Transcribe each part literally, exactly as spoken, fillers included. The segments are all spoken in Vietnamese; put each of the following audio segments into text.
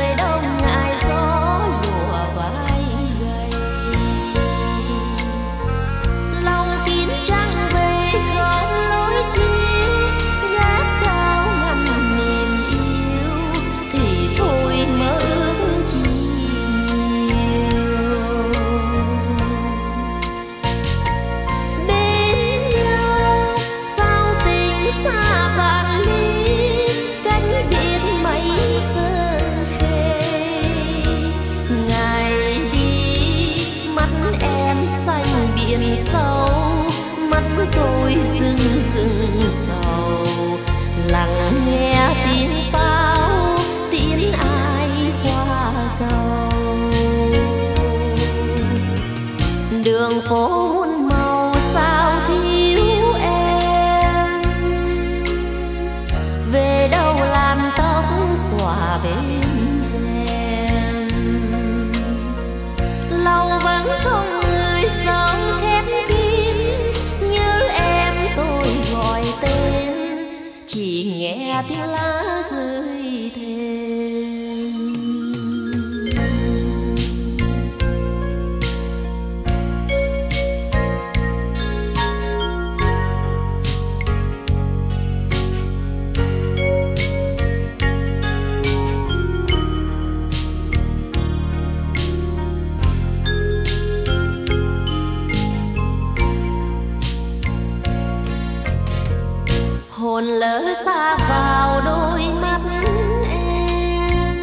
trời đông ngại gió lùa vai gầy, lòng kín trăng về không lối chiếu, gác cao ngăn niềm yêu thì thôi mơ ước chi nhiều. Bên nhau sao tình xa vạn ly, cánh biển mấy sơn khê. Ngày đi mắt em xanh biển sâu, mắt tôi rưng rưng sầu, lặng nghe tiếng pháo tiễn ai qua cầu. Đường phố muôn màu sao thiếu em, về đâu làn tóc xõa bên rèm. Lòng vẫn không người sống khép kín, như em tôi gọi tên, chỉ nghe tiếng lá rơi thêm. Hồn lỡ xa vào đôi mắt em,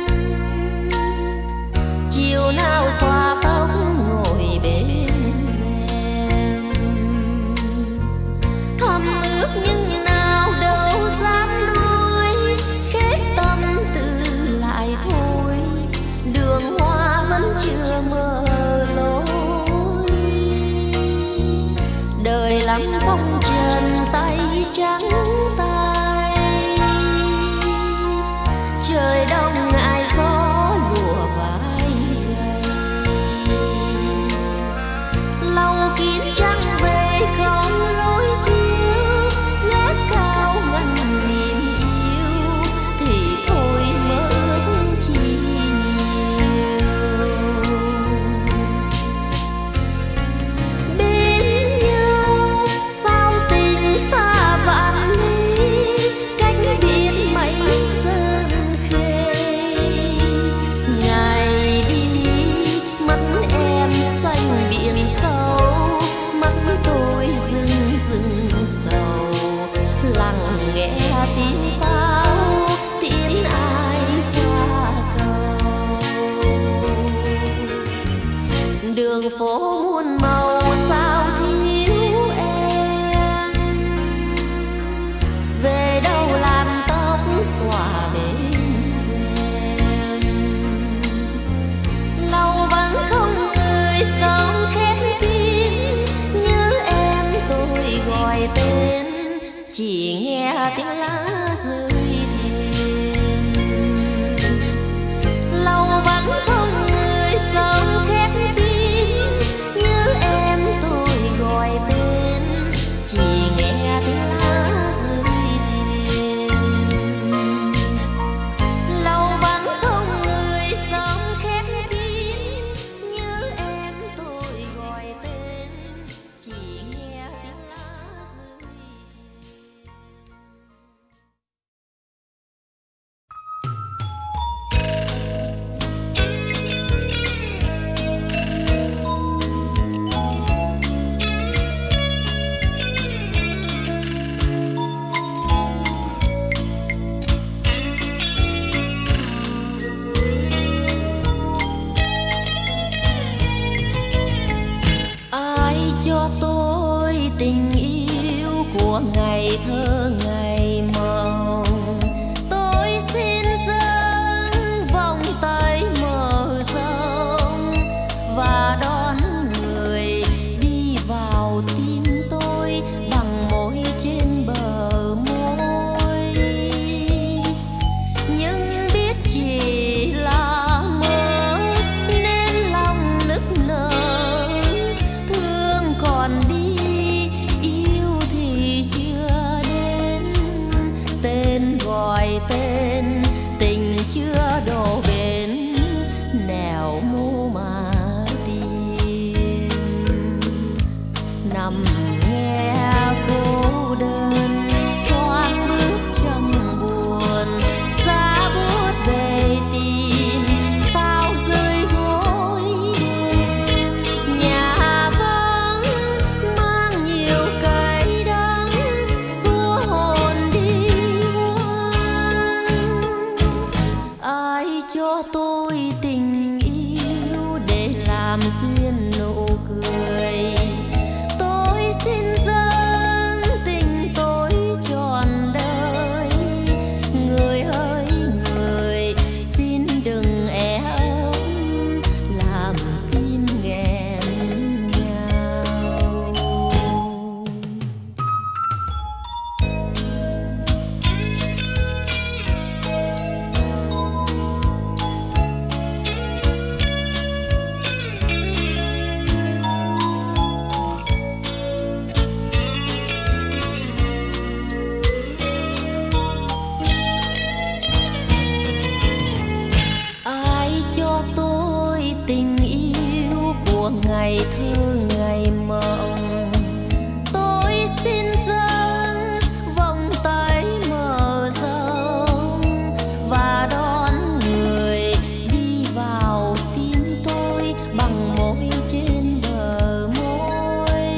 chiều nào xòa tóc ngồi bên rèm. Thầm ước nhưng nào đâu dám nói, khép tâm tư lại thôi, đường hoa vẫn chưa mơ lối. Đời lắm phong trần tay trắng tay, trời đông ngại gió lùa vai gầy, lòng kín trăng về không lối chiếu, gác cao ngăn niềm yêu thì thôi mơ ước chi nhiều. Bên nhau sao tình xa vạn ly, cánh biển mấy sơn khê. Ngày đi mắt em xanh biển sâu, mắt tôi rưng rưng sầu, lặng nghe tiếng pháo tiễn ai qua cầu. Đường phố muôn màu sao thiếu em, về đâu làn tóc xõa bên rèm. Lòng vẫn không người sống khép kín, như em tôi gọi tên, chỉ nghe tiếng lá rơi thêm. Lòng vẫn không người sống khép kín, như em tôi gọi tên, chỉ nghe tiếng lá rơi thêm. Lòng vẫn không người sống khép kín, như em tôi gọi tên, chỉ nghe tiếng lá rơi thêm. Ai cho tôi tình yêu của ngày thơ ngày mộng, tôi xin dâng vòng tay mở rộng và đón người đi vào tim tôi bằng môi trên bờ môi. Nhưng biết chỉ là mơ nên lòng nức nở, thương còn đi yêu thì chưa đến. cho tôi tình yêu để làm duyên nụ cười. Tôi xin dâng tình tôi trọn đời. Người ơi người, xin đừng é ấm làm tim nghẹn ngào. Ai cho tôi tình yêu của ngày thơ ngày mộng. Tôi xin dâng vòng tay mở rộng và đón người đi vào tim tôi bằng môi trên bờ môi.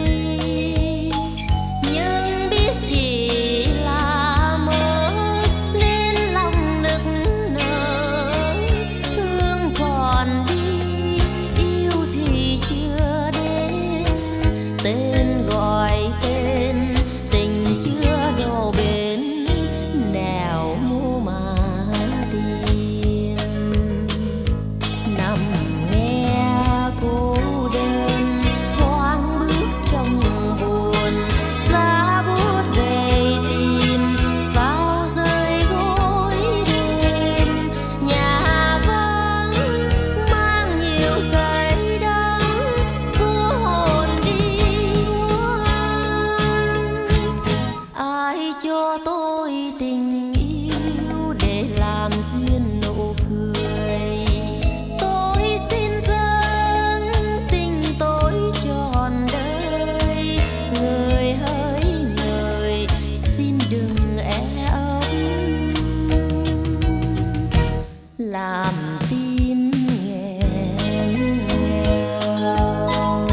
Nhưng biết chỉ là mơ nên lòng nức nở. Thương còn đi, yêu thì chưa đến. Tên gọi tên, tình chưa đâu bến. Nẻo mưu mà tìm, nằm nghe cô đơn thoáng bước trong buồn. Giá bút về tìm sao rơi gối đêm. Nhà vắng mang nhiều cay đắng xua hồn đi hoang. Ai cho tôi tình yêu để làm duyên nụ cười. Tôi xin dâng tình tôi trọn đời. Người hỡi người, xin đừng é ấm làm tim nghẹn ngào.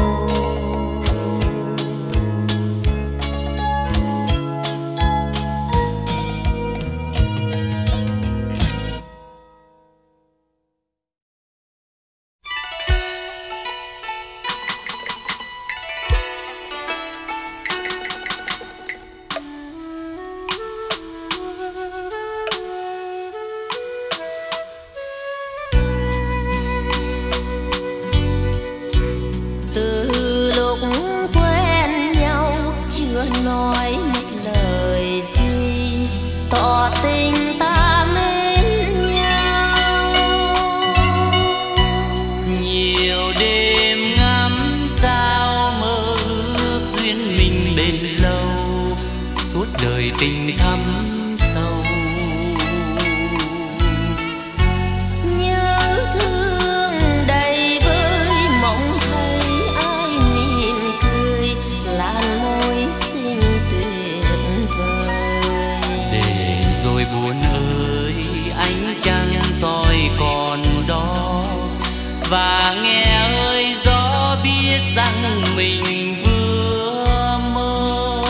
Từ lúc quen nhau chưa nói một lời gì tỏ tình ta mến nhau. Nhiều đêm ngắm sao mơ ước duyên mình bền lâu, suốt đời tình thắm sâu. Nhớ thương đầy vơi mong thấy ai mỉm cười làn môi xinh tuyệt vời. Để rồi buồn ơi ánh trăng soi còn đó, và nghe ơi gió biết rằng mình vừa mơ.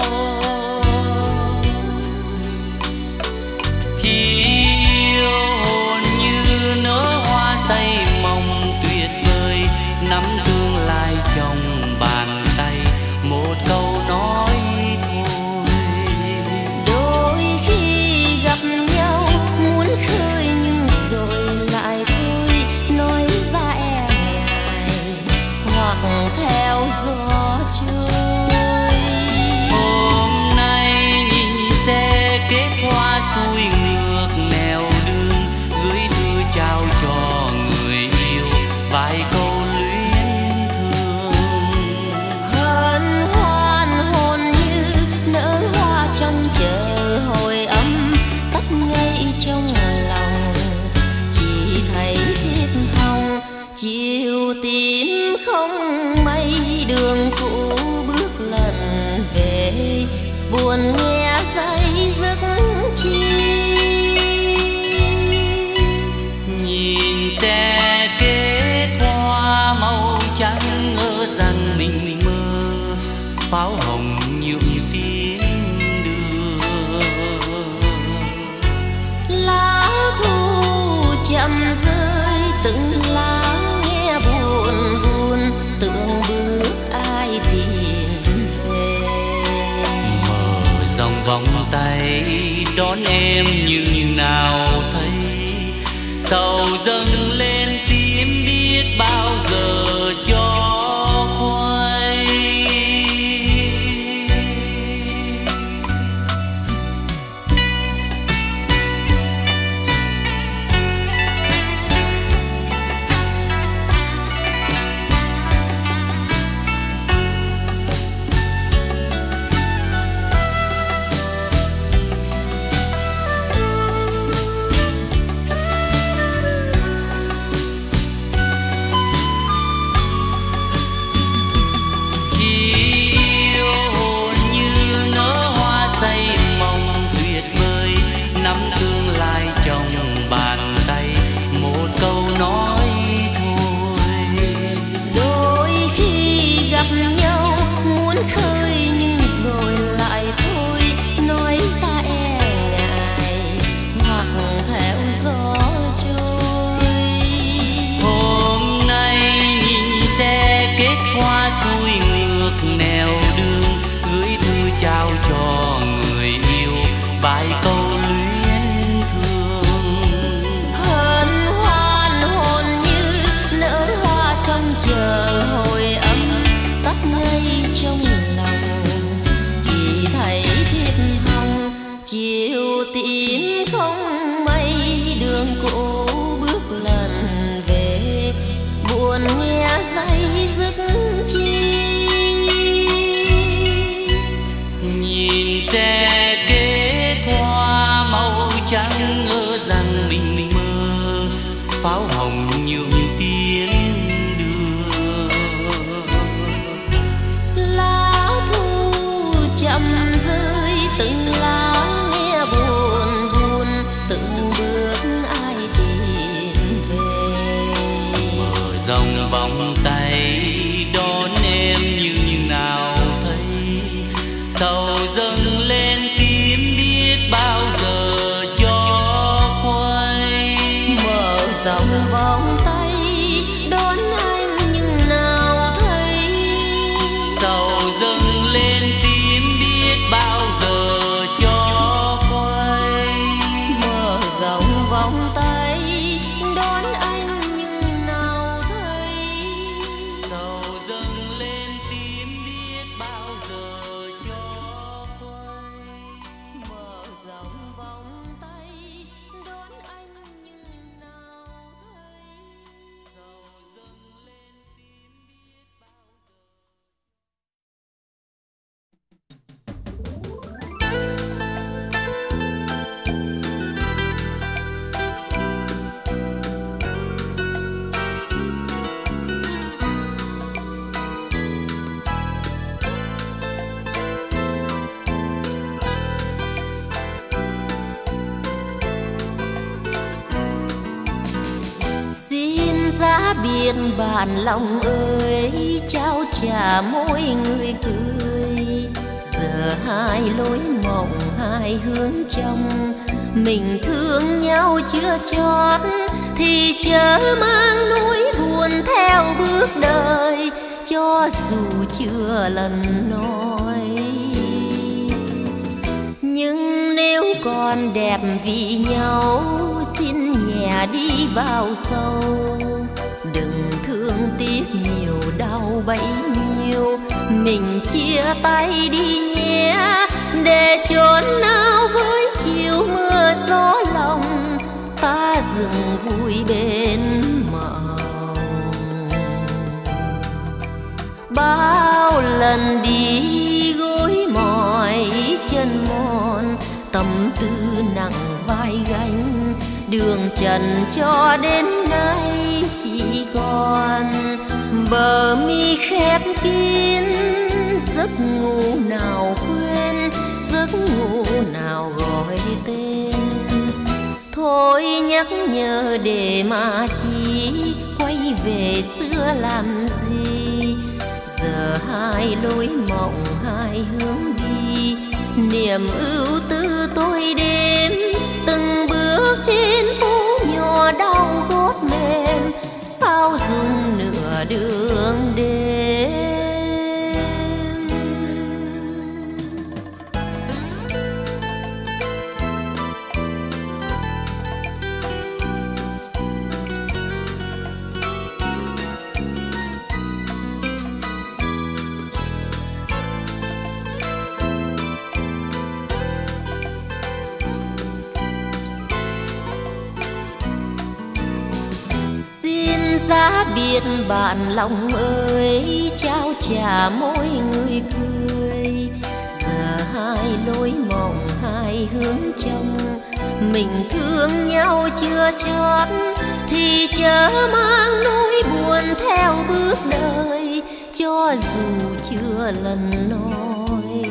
Khi yêu hồn như nở hoa say mong tuyệt vời, nắm tương lai trong bàn tay một câu nói thôi. Đôi khi gặp nhau muốn khơi nhưng rồi lại thôi nói ra e ngại hoặc theo gió trôi. Hôm nay nhìn xe kết hoa xuôi ngược nẻo đường, gửi thư trao cho người yêu vài câu luyến thương. Hân hoan hồn như nở hoa trong chờ hồi âm tắt ngây trong lòng. Chỉ thấy thiếp hồng chiều tím không mây, đường cũ bước lần về buồn nghe say giấc chi. Nhìn xe kết hoa màu trắng ngỡ rằng mình mơ, pháo hồng nhuộm tiếng đưa. Lá thu chậm rơi vòng tay đón em nhưng nào thấy sầu dâng lên tím biết bao giờ cho khoai. Biên bản lòng ơi, trao trả mỗi người cười. Giờ hai lối mộng hai hướng trong, mình thương nhau chưa chót thì chớ mang nỗi buồn theo bước đời, cho dù chưa lần nói. Nhưng nếu còn đẹp vì nhau, xin nhẹ đi vào sâu. Đừng thương tiếc nhiều đau bấy nhiêu, mình chia tay đi nhé, để chốn nào với chiều mưa gió lòng, ta dừng vui bên mộng. Bao lần đi gối mỏi chân mòn, tâm tư nặng vai gánh, đường trần cho đến nay chỉ còn bờ mi khép kín. Giấc ngủ nào quên, giấc ngủ nào gọi tên. Thôi nhắc nhở để mà chi, quay về xưa làm gì. Giờ hai lối mộng hai hướng đi, niềm ưu tư tôi đêm. Từng bước trên phố nhỏ đau gót mềm, sao dừng nửa đường đêm. giá biệt bạn lòng ơi, trao trả mỗi người cười. Giờ hai lối mộng hai hướng trong, mình thương nhau chưa chót thì chớ mang nỗi buồn theo bước đời, cho dù chưa lần nói.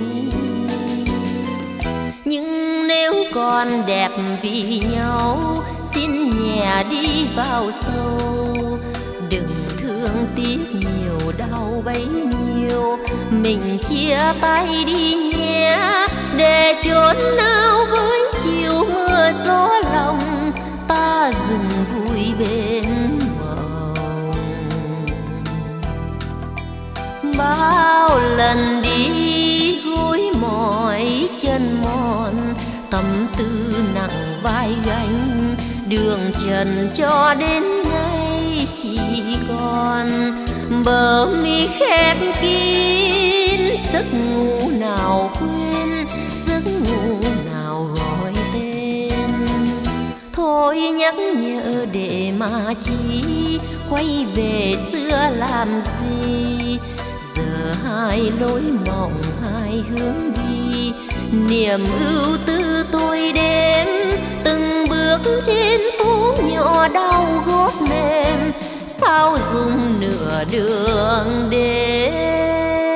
Nhưng nếu còn đẹp vì nhau, xin nhẹ đi vào sâu, đừng thương tiếc nhiều đau bấy nhiêu. Mình chia tay đi nhé, để chốn nào với chiều mưa gió lòng, ta dừng vui bên mộng. Bao lần đi gối mỏi chân mòn, tâm tư nặng vai gánh, đường trần cho đến nay chỉ còn bờ mi khép kín. Giấc ngủ nào quên, giấc ngủ nào gọi tên, thôi nhắc nhở để mà chi quay về xưa làm gì. Giờ hai lối mộng hai hướng đi, niềm ưu tư tôi đêm từng bước trên phố nhỏ đau gót mềm, sao dùng nửa đường đêm.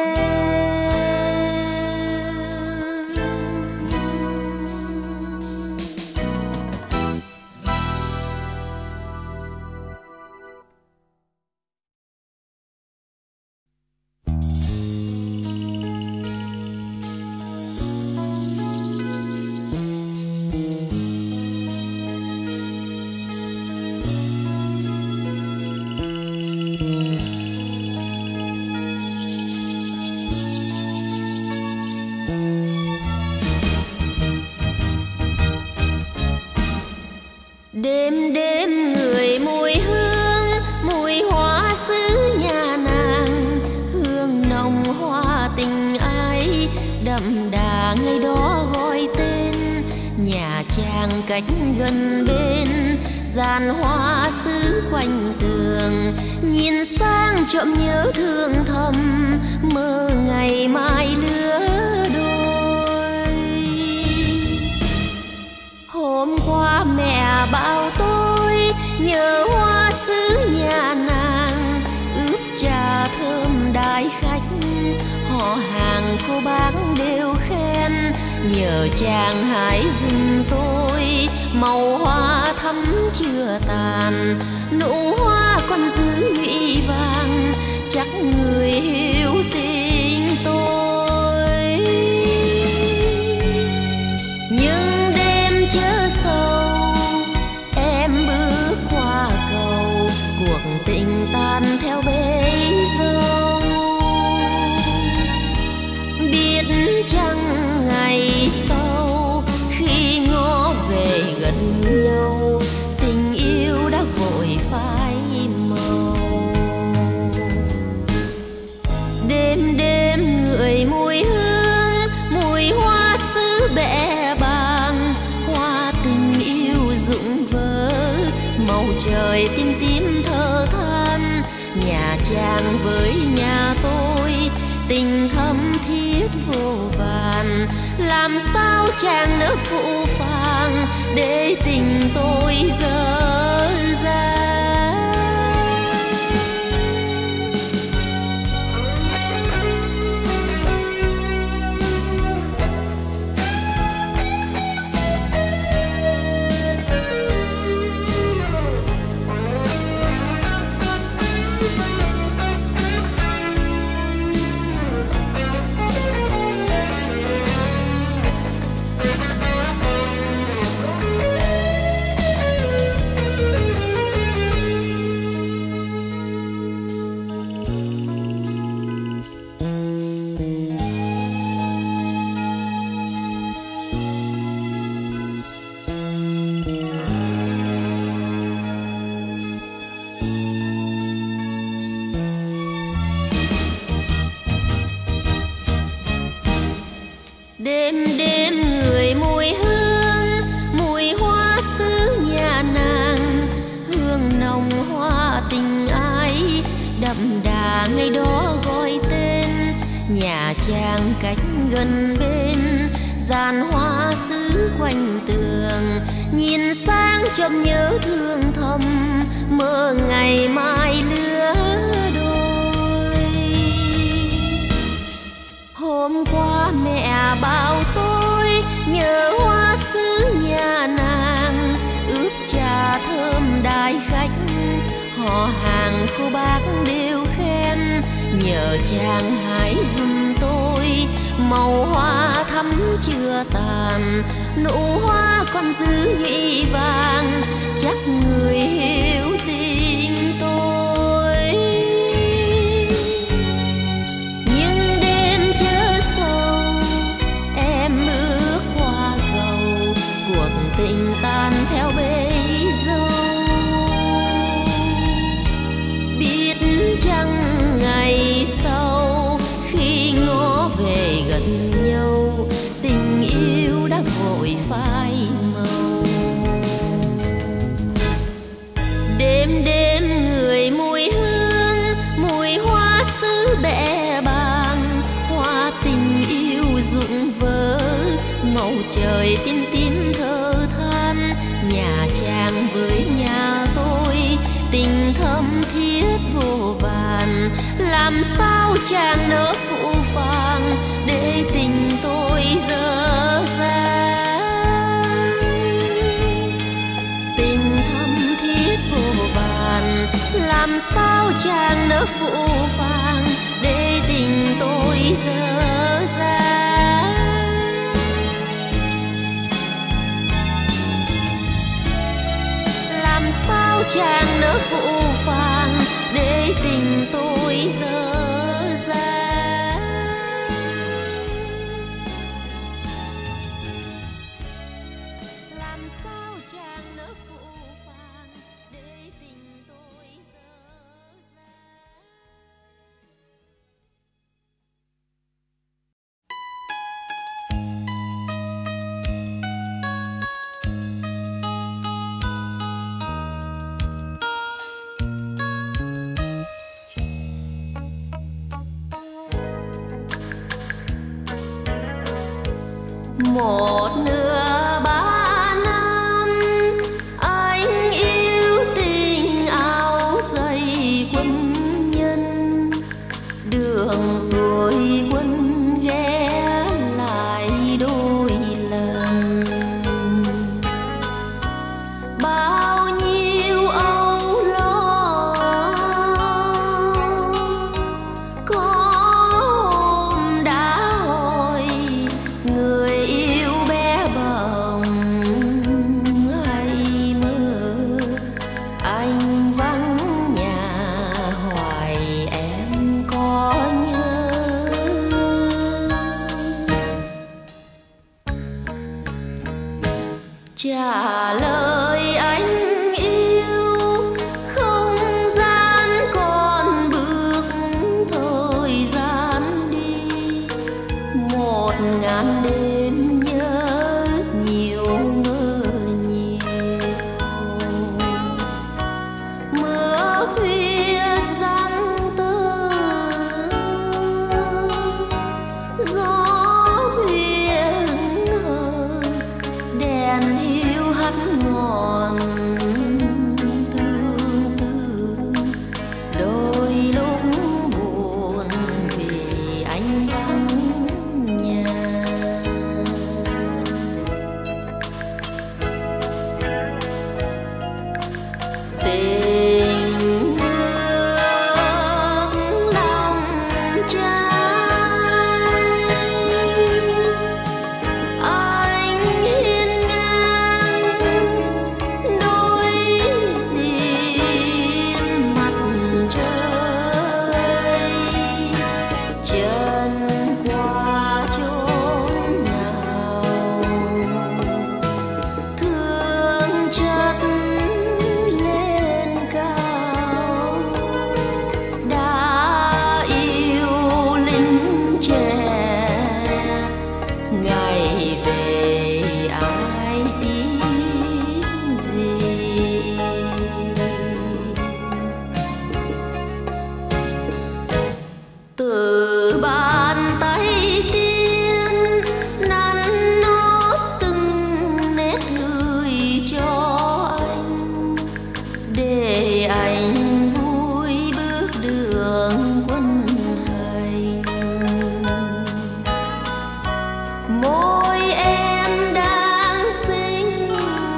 Đêm đêm người mùi hương, mùi hoa xứ nhà nàng, hương nồng hoa tình ai đậm đà ngày đó gọi tên. Nhà trang cách gần bên, giàn hoa xứ quanh tường, nhìn sang trộm nhớ thương thầm, mơ ngày mai lứa đôi. Hôm qua mẹ bảo tôi nhớ hoa xứ nhà nàng, ướp trà thơm đãi khách, họ hàng cô bác đều khen. Nhờ chàng hãy dùm tôi màu hoa thắm chưa tàn, nụ hoa còn giữ nhụy vàng, chắc người hiểu tình tôi. Nhưng đêm chớ sâu, em bước qua cầu, cuộc tình tan theo bể dâu. Biết chăng ngày sau khi ngó về gần nhau, tình yêu đã vội phai màu. Đêm đêm người mùi hương, mùi hoa xứ bẽ bàng, hoa tình yêu rụng vỡ, màu trời tím tím thơ than. Nhà trang với nhà tôi tình thâm thiết vô vàn, làm sao chàng nỡ phụ phàng để tình tôi dở dang. Đêm đêm người mùi hương, mùi hoa xứ nhà nàng, hương nồng hoa tình đậm đà ngày đó gọi tên. Nhà trang cách gần bên, giàn hoa xứ quanh tường, nhìn sang chợt nhớ thương thầm, mơ ngày mai lứa đôi. Hôm qua mẹ bảo tôi nhớ hoa xứ nhà nàng, ướp trà thơm đãi khách, họ hàng cô bác đều khen. Nhờ chàng hái giùm tôi màu hoa thắm chưa tàn, nụ hoa còn giữ nhụy vàng, chắc người hiểu tình tôi. Nhưng đêm chớ sâu em ước qua cầu, cuộc tình tan theo bấy dâu. Biết chăng ngày sau khi ngó về gần nhau, tình yêu đã vội phai màu. Đêm đêm người mùi hương, mùi hoa xứ bẽ bàng, hoa tình yêu rụng vỡ, màu trời tím tím thơ than. Nhà chàng với nhà tôi tình thâm thiết vô vàn, làm sao chàng nỡ phụ phàng để tình tôi dở dang. Tình thâm thiết vô vàn, làm sao chàng nỡ phụ phàng để tình tôi dở dang. Làm sao chàng nỡ phụ phàng để tình tôi dở dang. Làm sao chàng nỡ phụ phàng để tình tôi dở dang. Một nửa ba năm anh yêu tình áo dày quân nhân, đường rồi quân ghé lại đôi lần. Bao nhiêu âu lo có hôm đã hỏi người yêu bé từ bàn tay tiên nắn nót từng nét gửi cho anh để anh vui bước đường quân hành. Môi em đang xinh,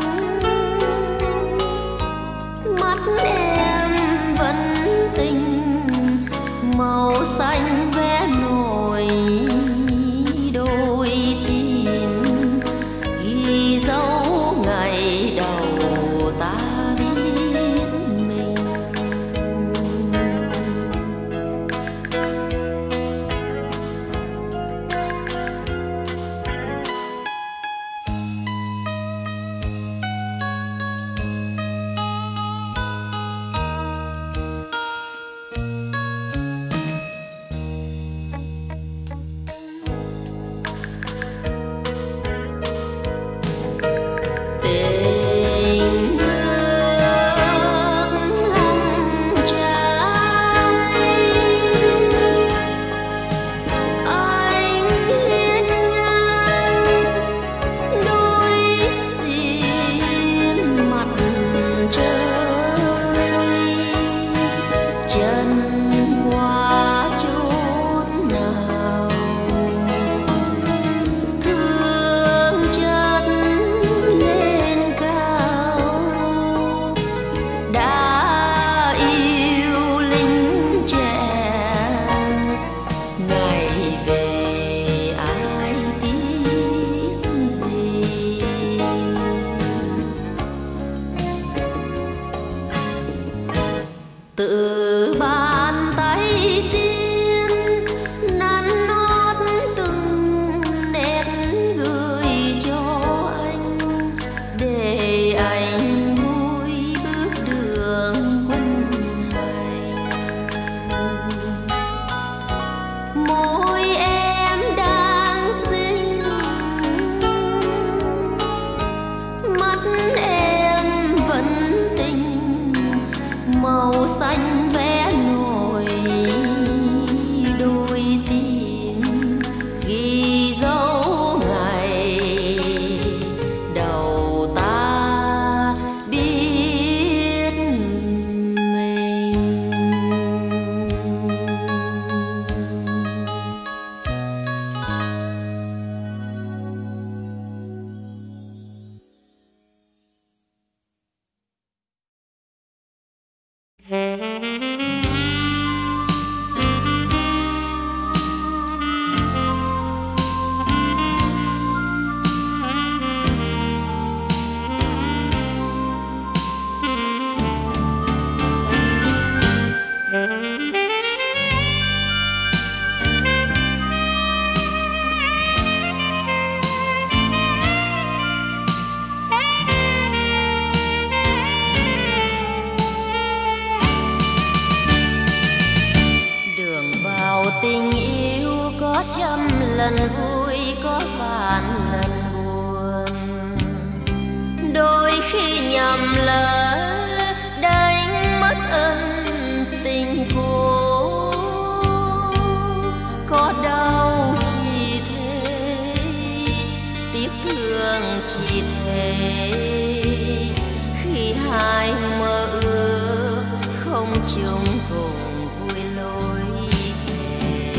mắt em vẫn tình, màu xanh vẽ nổi đôi tim, ghi dấu ngày đầu ta biết mình. Tình nước hồng trai, anh liếc ngang đôi xiên mặt trời, chân qua chốn nào thương chất lên cao, đã yêu lính trẻ ngày về ai tiếc gì. Từ bàn tay tiên nắn nót từng nét gửi cho anh để anh vui bước đường quân hành. Môi em đang xinh, mắt em vẫn tình, màu xanh vẽ nổi đôi tim, ghi dấu ngày đầu ta biết mình. Đường vào tình yêu có trăm lần vui, có vạn lần buồn. Đôi khi nhầm lỡ đánh mất ân tình cũ, có đau chỉ thế, tiếc thương chỉ thế, khi hai mơ ước không chung cùng vui lối về.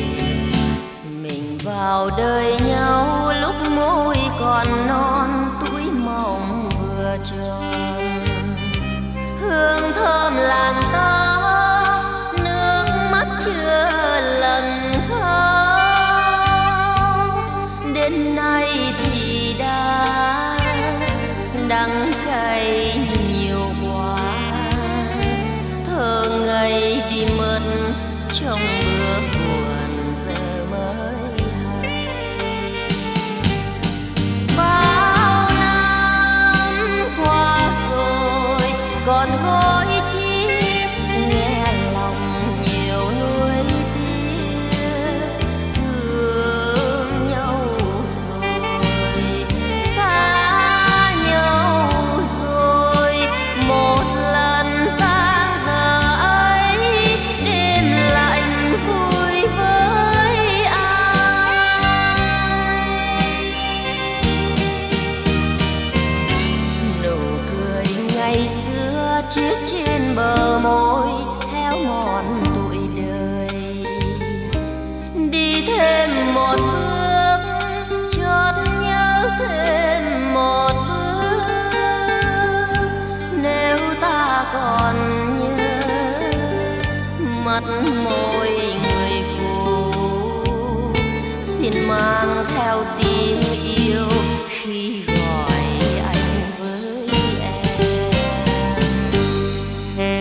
Mình vào đời nhau lúc môi còn non, tuổi mộng vừa tròn, hương thơm làn tóc, nước mắt chưa lần khóc. Đến nay thì đã đắng cay nhiều quá, thơ ngây đi mất trong bữa buồn giờ mới hay. Bao năm qua rồi còn gối chiếc nghe lòng nhiều nuối tiếc, thương nhau rồi xa nhau rồi, một lần sang giờ ấy đêm lạnh vui mắt môi người cô xin mang theo tiếng yêu khi gọi anh với em.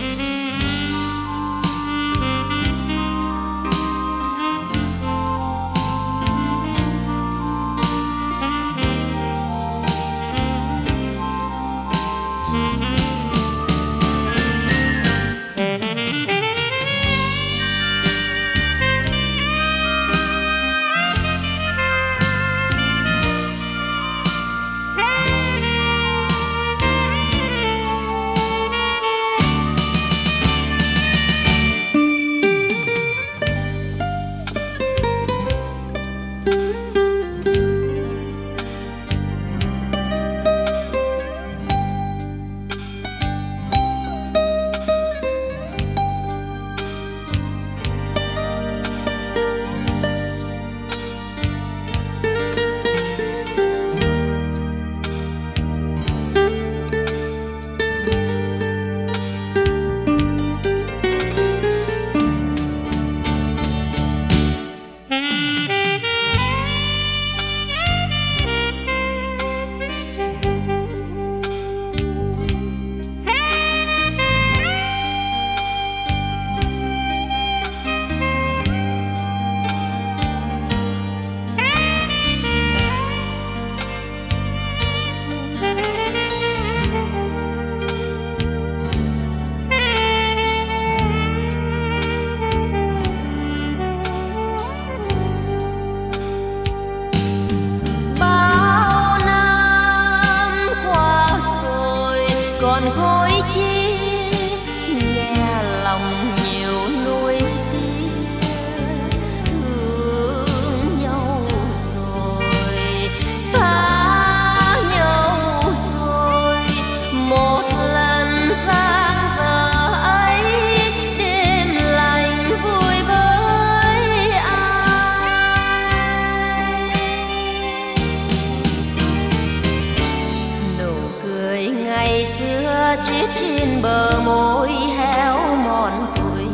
Chết trên bờ môi héo mòn tuổi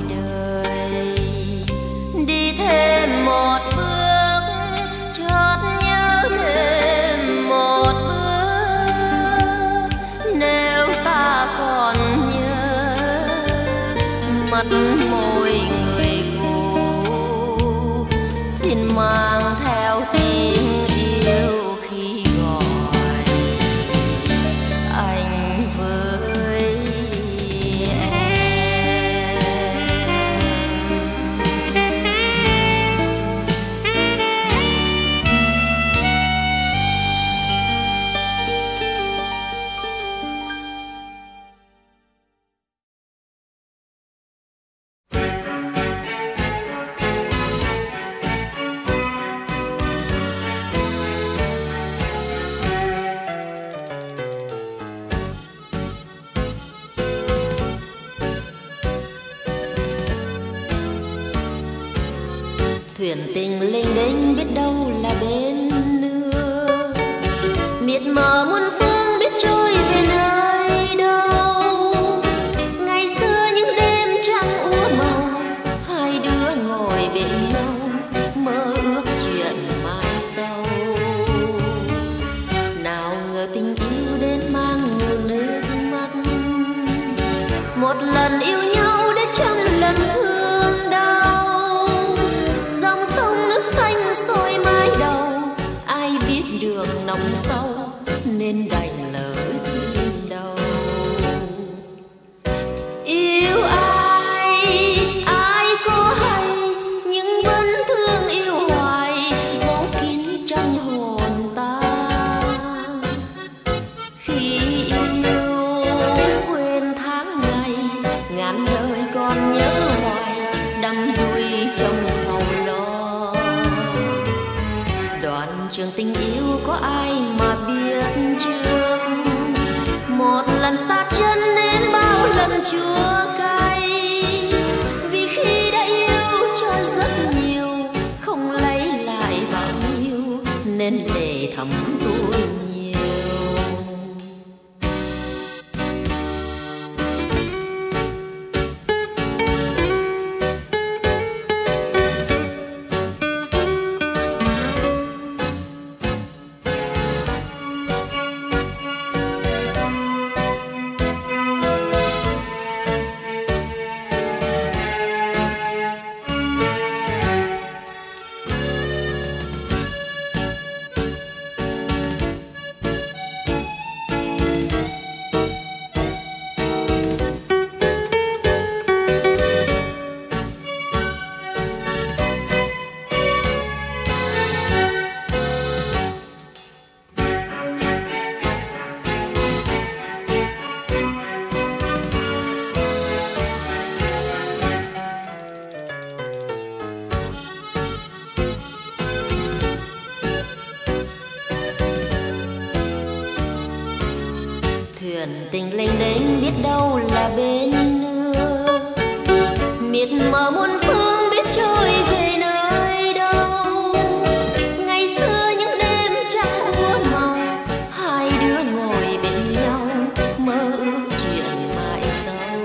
đời, đi thêm một bước chợt nhớ thêm một bước. Nếu ta còn nhớ mặt môi người cô, xin mang theo tiếng yêu khi gọi anh với thuyền tình linh đênh biết đâu là bên nước, miệt mờ muôn phương biết trôi về nơi đâu. Ngày xưa những đêm trăng úa màu, hai đứa ngồi bên nhau mơ ước chuyện mai sau. Nào ngờ tình yêu đến mang nhiều nước mắt, một lần yêu nhau để trăm lần thương đau. Xanh soi mái đầu, ai biết đường nồng sâu nên đành lỡ duyên đâu. Yêu ai, ai có hay, nhưng vẫn thương yêu hoài, giấu kín trong hồn ta. Khi yêu quên tháng ngày, ngàn lời còn nhớ hoài, đắm đuối trong sầu lo. Trường tình yêu có ai mà biết trước, một lần sát chân nên bao lần chua cay. Vì khi đã yêu cho rất nhiều, không lấy lại bao nhiêu nên lệ thấm tuôn nhiều. ở muôn phương biết trôi về nơi đâu. Ngày xưa những đêm trăng muôn màu, hai đứa ngồi bên nhau mơ ước chuyện mãi sau.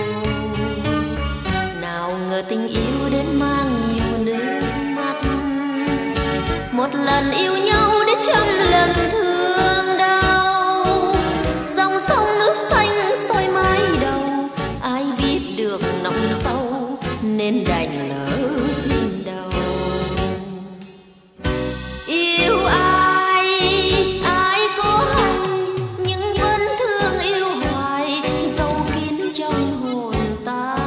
Nào ngờ tình yêu đến mang nhiều nước mắt, một lần yêu nhau để trăm lần thương đau. Dòng sông nước xanh soi mái đầu, ai biết được nỗi sâu nên đành lỡ xin đầu. Yêu ai ai có hay, nhưng vẫn thương yêu hoài, dấu kín trong hồn ta.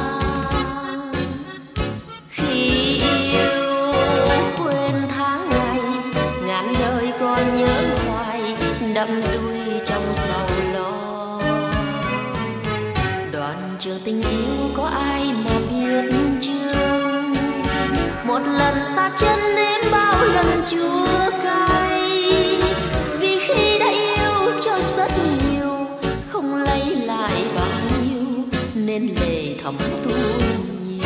Khi yêu quên tháng ngày, ngàn đời còn nhớ hoài, đậm đuôi trong sầu lo. Đoạn trường tình yêu có ai mà biết chưa, một lần xa chân em bao lần chua cay. Vì khi đã yêu cho rất nhiều, không lấy lại bao nhiêu, nên lệ thấm tuôn nhiều.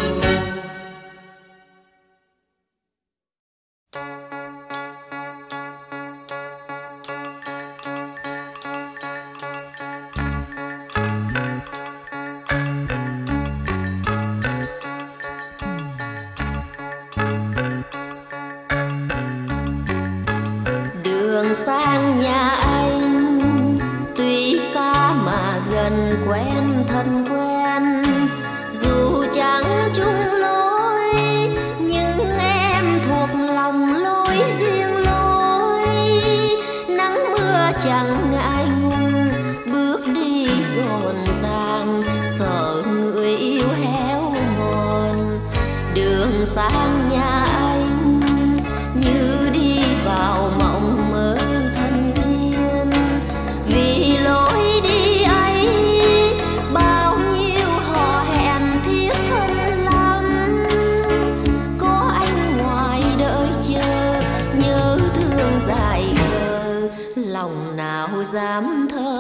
Đường sang nhà anh tuy xa mà gần quen thân quen, dù chẳng chung lối nhưng em thuộc lòng lối riêng lối. Nắng mưa chẳng ngại ngùng bước đi rộn ràng, sợ người yêu héo mòn. Đường sang nhà anh như đi vào mộng mơ thân tiên, vì lối đi ấy bao nhiêu hò hẹn thiết thân lắm. Có anh ngoài đợi chờ, nhớ thương dài khờ, lòng nào dám thờ.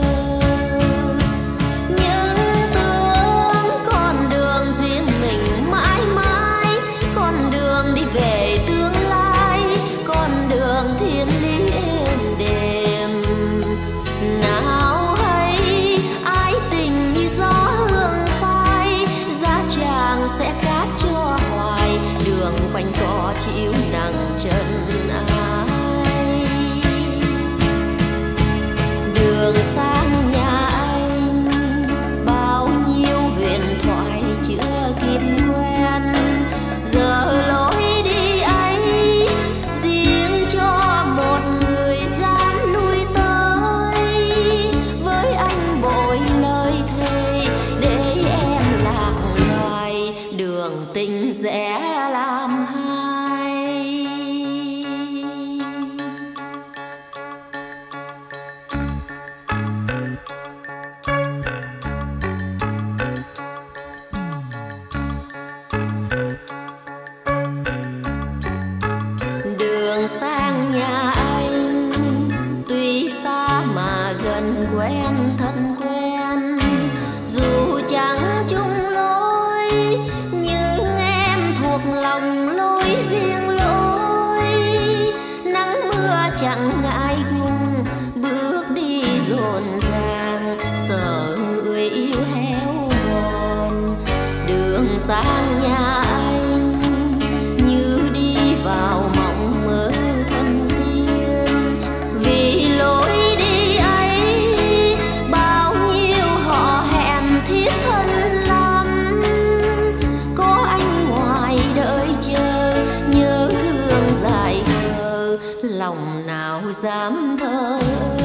Nhưng tưởng con đường riêng mình mãi mãi, con đường đi về tương lai, con đường thiên lý êm đềm. Nào hay ái tình như gió hương phai, giá tràng sẽ cát cho hoài, đường quanh co chịu nặng chân ai. Đường sang nhà anh bao nhiêu huyền thoại chưa kịp quen, giờ lối đi ấy riêng cho một người dám lui tới. Với anh bội lời thề để em lạc loài, đường tình sẽ làm hai. Đường sang nhà anh tuy xa mà gần quen thân quen, dù chẳng chung lối nhưng em thuộc lòng lối riêng lối. Nắng mưa chẳng ngại ngùng bước đi rộn ràng, sợ người yêu héo mòn. Đường sang nhà anh như đi vào mộng mơ thân tiên, vì lối đi ấy bao nhiêu hò hẹn thiết thân lắm. Có anh ngoài đợi chờ, nhớ thương dài khờ, lòng nào dám thờ.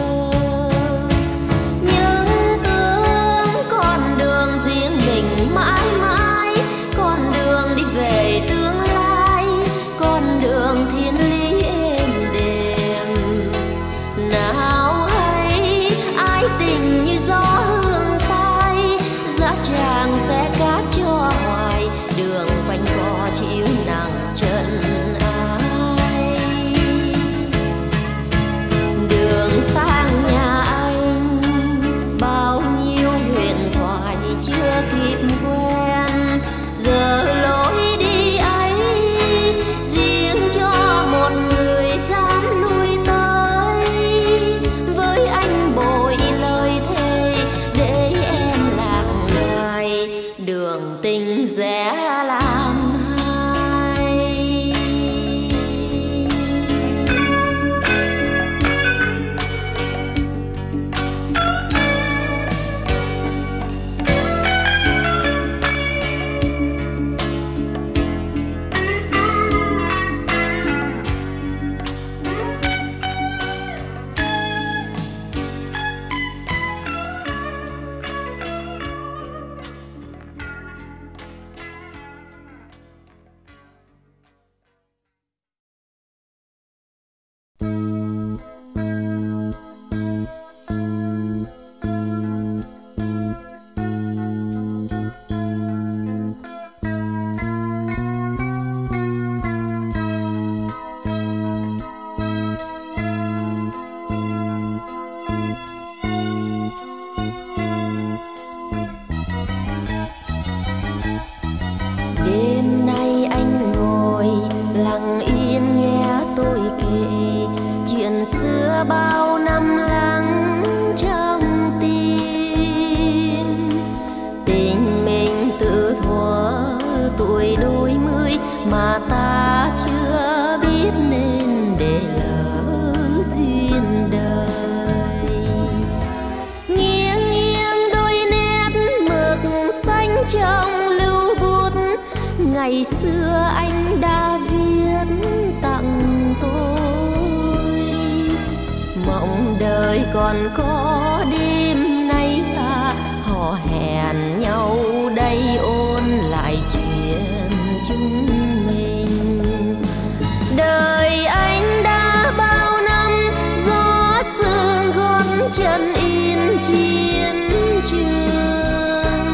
Nhưng tưởng con đường riêng mình mãi mãi, con đường đi về tương lai, con đường thiên lý êm đềm. Nào hay ái tình như gió hương phai, giá tràng sẽ cát cho hoài, đường quanh co chịu nặng chân ai. Đường sang nhà anh bao nhiêu huyền thoại chưa kịp quen, giờ đường tình rẽ làm bao năm lắng trong tim. Tình mình tự thuở tuổi đôi mươi mà ta chưa biết nên để lỡ duyên đời. Nghiêng nghiêng đôi nét mực xanh trong lưu bút, ngày xưa anh đã viết tặng tôi. Mộng đời còn có đêm nay ta hò hẹn nhau đây ôn lại chuyện chúng mình. Đời anh đã bao năm gió sương gót chân in chiến trường.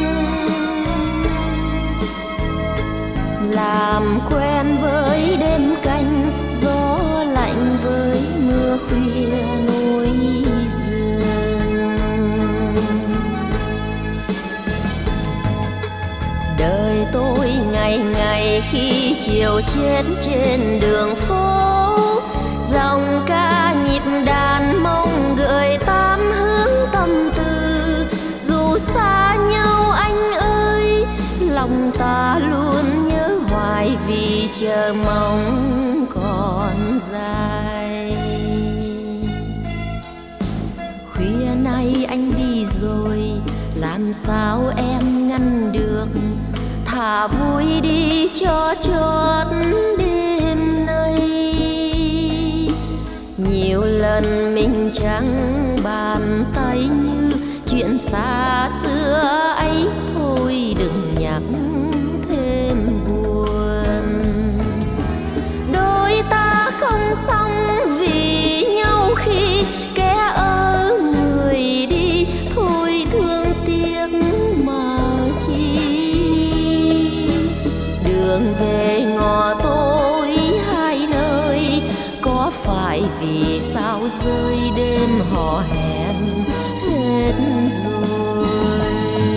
Làm quen với đêm canh gió lạnh với mưa khuya nối giường. Đời tôi ngày ngày khi chiều chết trên đường phố, dòng ca nhịp đàn mong gửi tám hướng tâm tư. Dù xa nhau anh ơi, lòng ta luôn nhớ hoài vì chờ mong còn dài. Khuya nay anh đi rồi, làm sao em ngăn được? Thả vui đi cho chót đêm nay. Nhiều lần mình chẳng bàn tay như chuyện xa xưa ấy, thôi đừng nhắc thêm buồn. Đôi ta không xong vì nhau khi kẻ ở người đi, thôi thương tiếc mà chi. Đường về ngõ tối hai nơi, có phải vì sao rơi đêm hò hẹn hết rồi?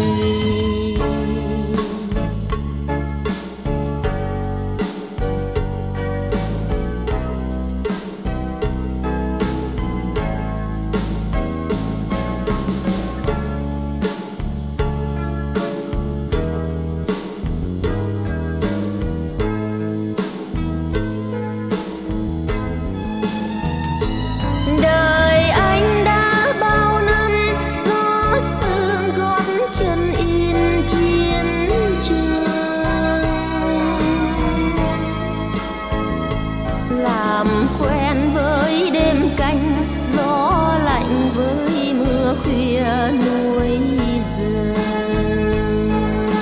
Khuya nuôi giường.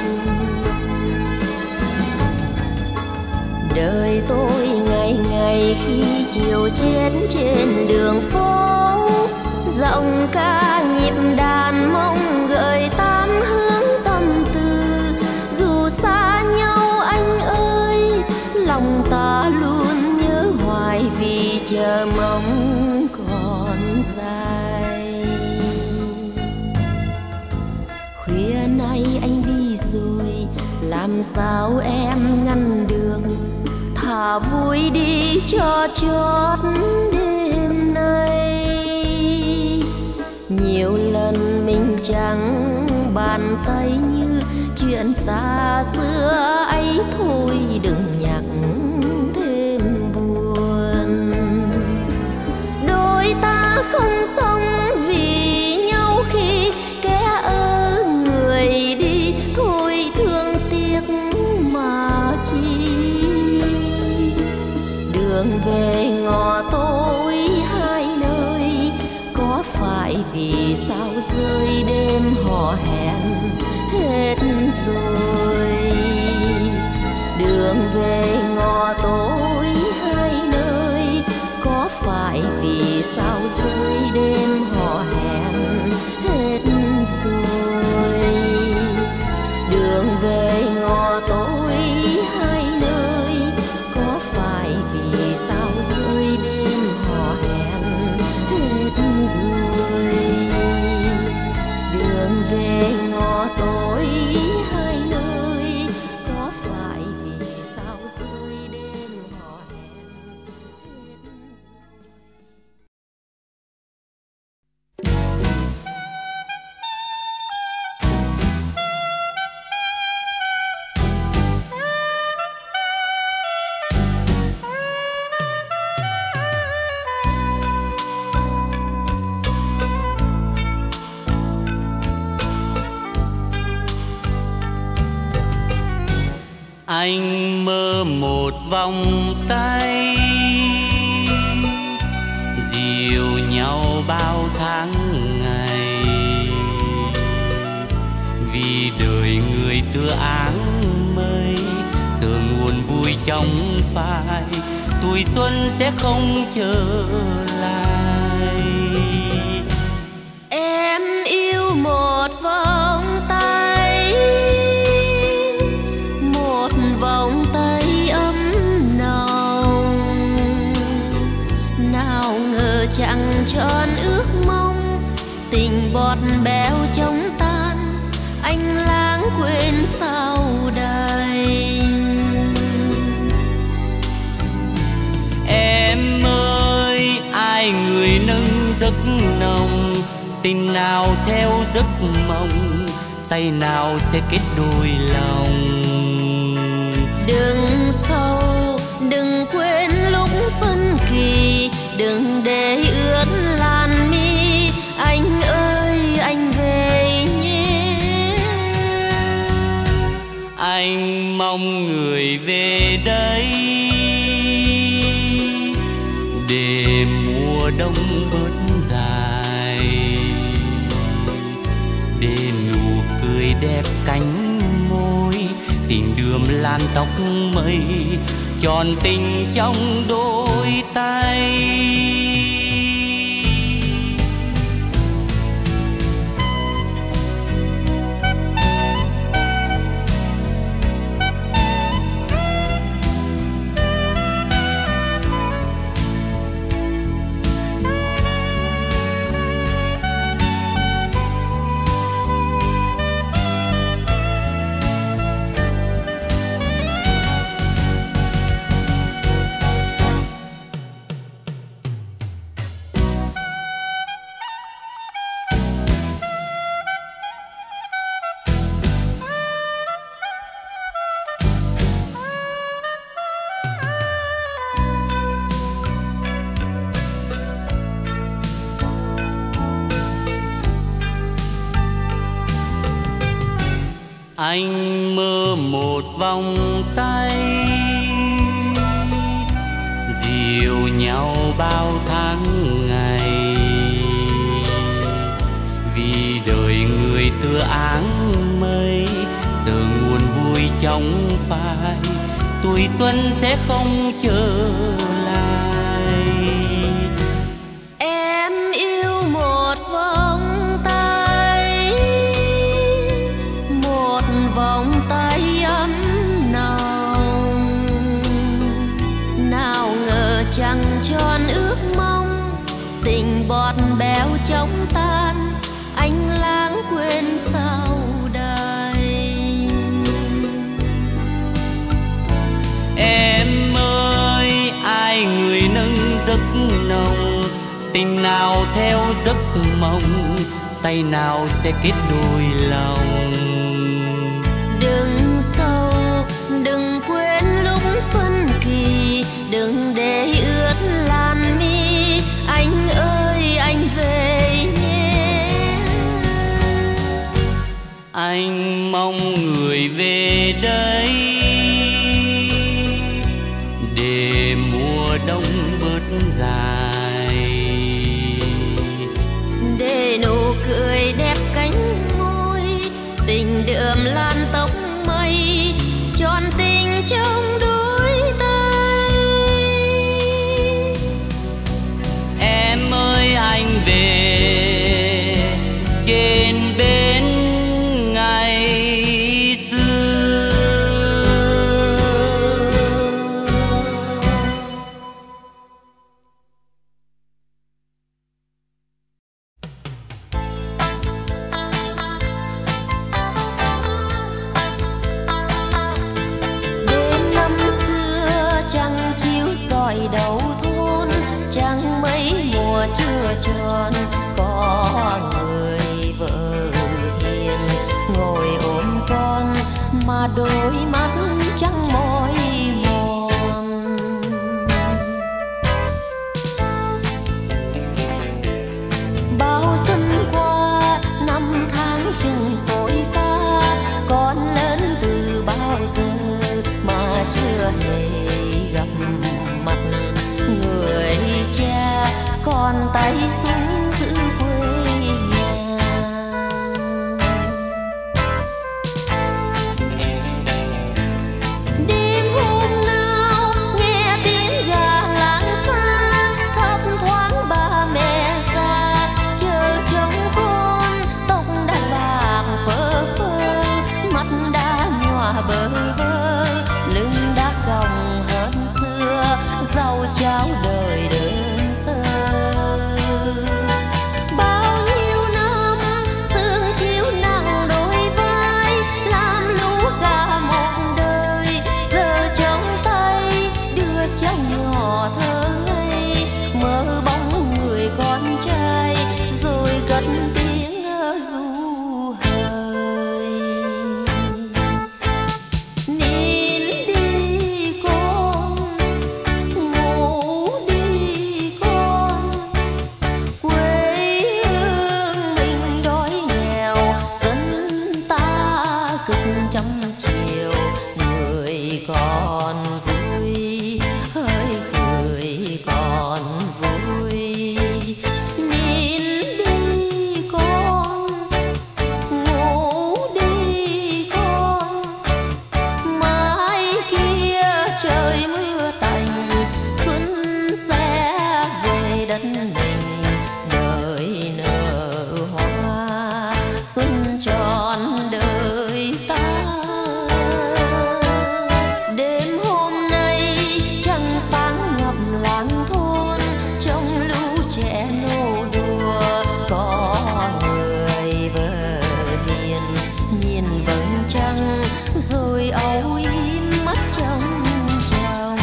Đời tôi ngày ngày khi chiều chết trên đường phố, giọng ca nhịp đàn mong gửi tám hướng tâm tư. Dù xa nhau anh ơi, lòng ta luôn nhớ hoài vì chờ mong còn dài. Khuya nay anh đi rồi, làm sao em ngăn được? Thả vui đi cho chót đêm nay. Nhiều lần mình chẳng bàn tay như chuyện chuyện xa xưa ấy thôi, đừng nhắc thêm buồn. Đôi ta không sống vì nhau khi kẻ ở người đi, thôi thương tiếc mà chi. Đường về ngõ tối hai nơi, có phải vì sao rơi đêm hò hẹn hết rồi. Đường về ngõ tối hai nơi, có phải vì sao rơi đêm hò hẹn hết rồi. Đường về ngõ tối hai nơi, có phải vì sao rơi đêm hò hẹn hết rồi. Đường về ngõ tối hai nơi, có phải vì sao rơi đêm hò hẹn hết rồi. Anh mơ một vòng tay dìu nhau bao tháng ngày, vì đời người tựa áng mây, tựa nguồn vui trong phai, tuổi xuân sẽ không trở lại. Em yêu một vòng tay, một vòng tay ấm nồng, nào ngờ chẳng tròn ước mong, tình bọt béo trong tan, anh lãng quên sau đây. Em ơi, ai người nâng giấc nồng, tình nào theo giấc mộng, tay nào sẽ kết đôi lòng. Đừng sâu, đừng quên lúc phân kỳ, đừng để ướt làn mi, anh ơi anh về nhé. Anh mong người về đây để mùa đông bớt dài, để nụ cười đẹp cánh môi, tình đượm lan tóc mây, tròn tình trong đôi tay. Anh mơ một vòng tay dìu nhau bao tháng ngày, vì đời người tựa áng mây, giờ nguồn vui trong phai, tuổi xuân sẽ không trở lại. Em yêu một vòng tay, một vòng tay ấm nồng, nào ngờ chẳng tròn ước mong, tình bọt béo chóng tan, anh lãng quên sau đây. Em ơi, ai người nâng giấc nồng, tình nào theo giấc mộng, tay nào sẽ kết đôi lòng. đây để mùa đông bớt dài, để nụ cười đẹp cánh môi, tình đượm lan tóc mây, tròn tình trong đôi tay. Em ơi anh về trên bến ngày xưa. Đêm năm xưa trăng chiếu rọi đầu thôn, trăng mấy mùa chưa tròn, có người vợ hiền ngồi ôm con mà đôi mắt trắng mỏi mòn. Bao xuân qua năm tháng chừng vội pha, con lớn từ bao giờ mà chưa hề gặp mặt người cha, con tay xuống giữ quê nhà. Đêm hôm nào nghe tiếng gà làng xa, thấp thoáng ba mẹ già chờ trông con, tóc đã bạc phơ phơ, mắt đã nhòa bơ vơ, lưng đã còng hơn xưa, rau cháo đời đơn sơ. Bao nhiêu năm sương chiếu nặng đôi vai, làm lũ gà một đời, giờ trong tay đưa cháu nhỏ thơ ngây, mơ bóng người con trai rồi cất tiếng ru hời. Nín đi con, ngủ đi con, quê hương mình đói nghèo, dân ta cực trăm chiều, người còn vui hơi cười còn vui. Nín đi con, ngủ đi con, mai kia trời mưa tạnh, xuân sẽ về đất mình, đời nở hoa xuân tròn đời ta. Đêm hôm nay trăng sáng ngập làng thôn, trong lũ trẻ nô đùa, có người vợ hiền nhìn vầng trăng rồi âu yếm mắt trong trong.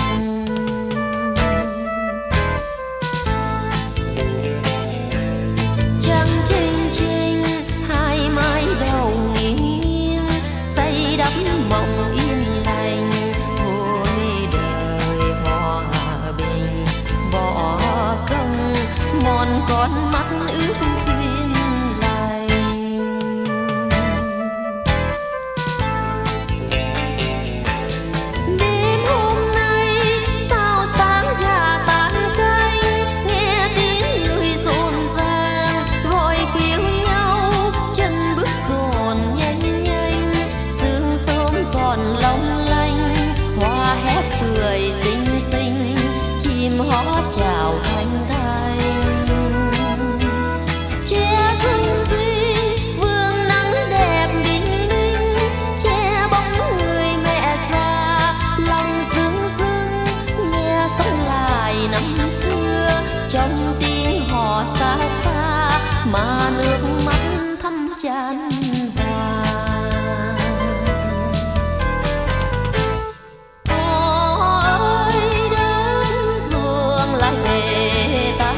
Trăng trinh trinh hai mái đầu nghiêng nghiêng, xây đắp mộng yên lành, thôi đời hòa bình bỏ công, mòn con mắt ước duyên lành. Đêm hôm nay sao sáng gà tan canh, nghe tiếng người rộn ràng gọi kêu nhau, chân bước dồn nhanh nhanh, sương sớm còn long lanh, hoa hét cười xinh xinh, chim hót chào thanh thanh. Che rừng duy vương nắng đẹp bình minh, che bóng người mẹ già lòng rưng rưng, nghe sống lại năm xưa trong tiếng hò xa xa, mà nước mắt thăm chan hòa. Ôi đất ruộng lại về ta,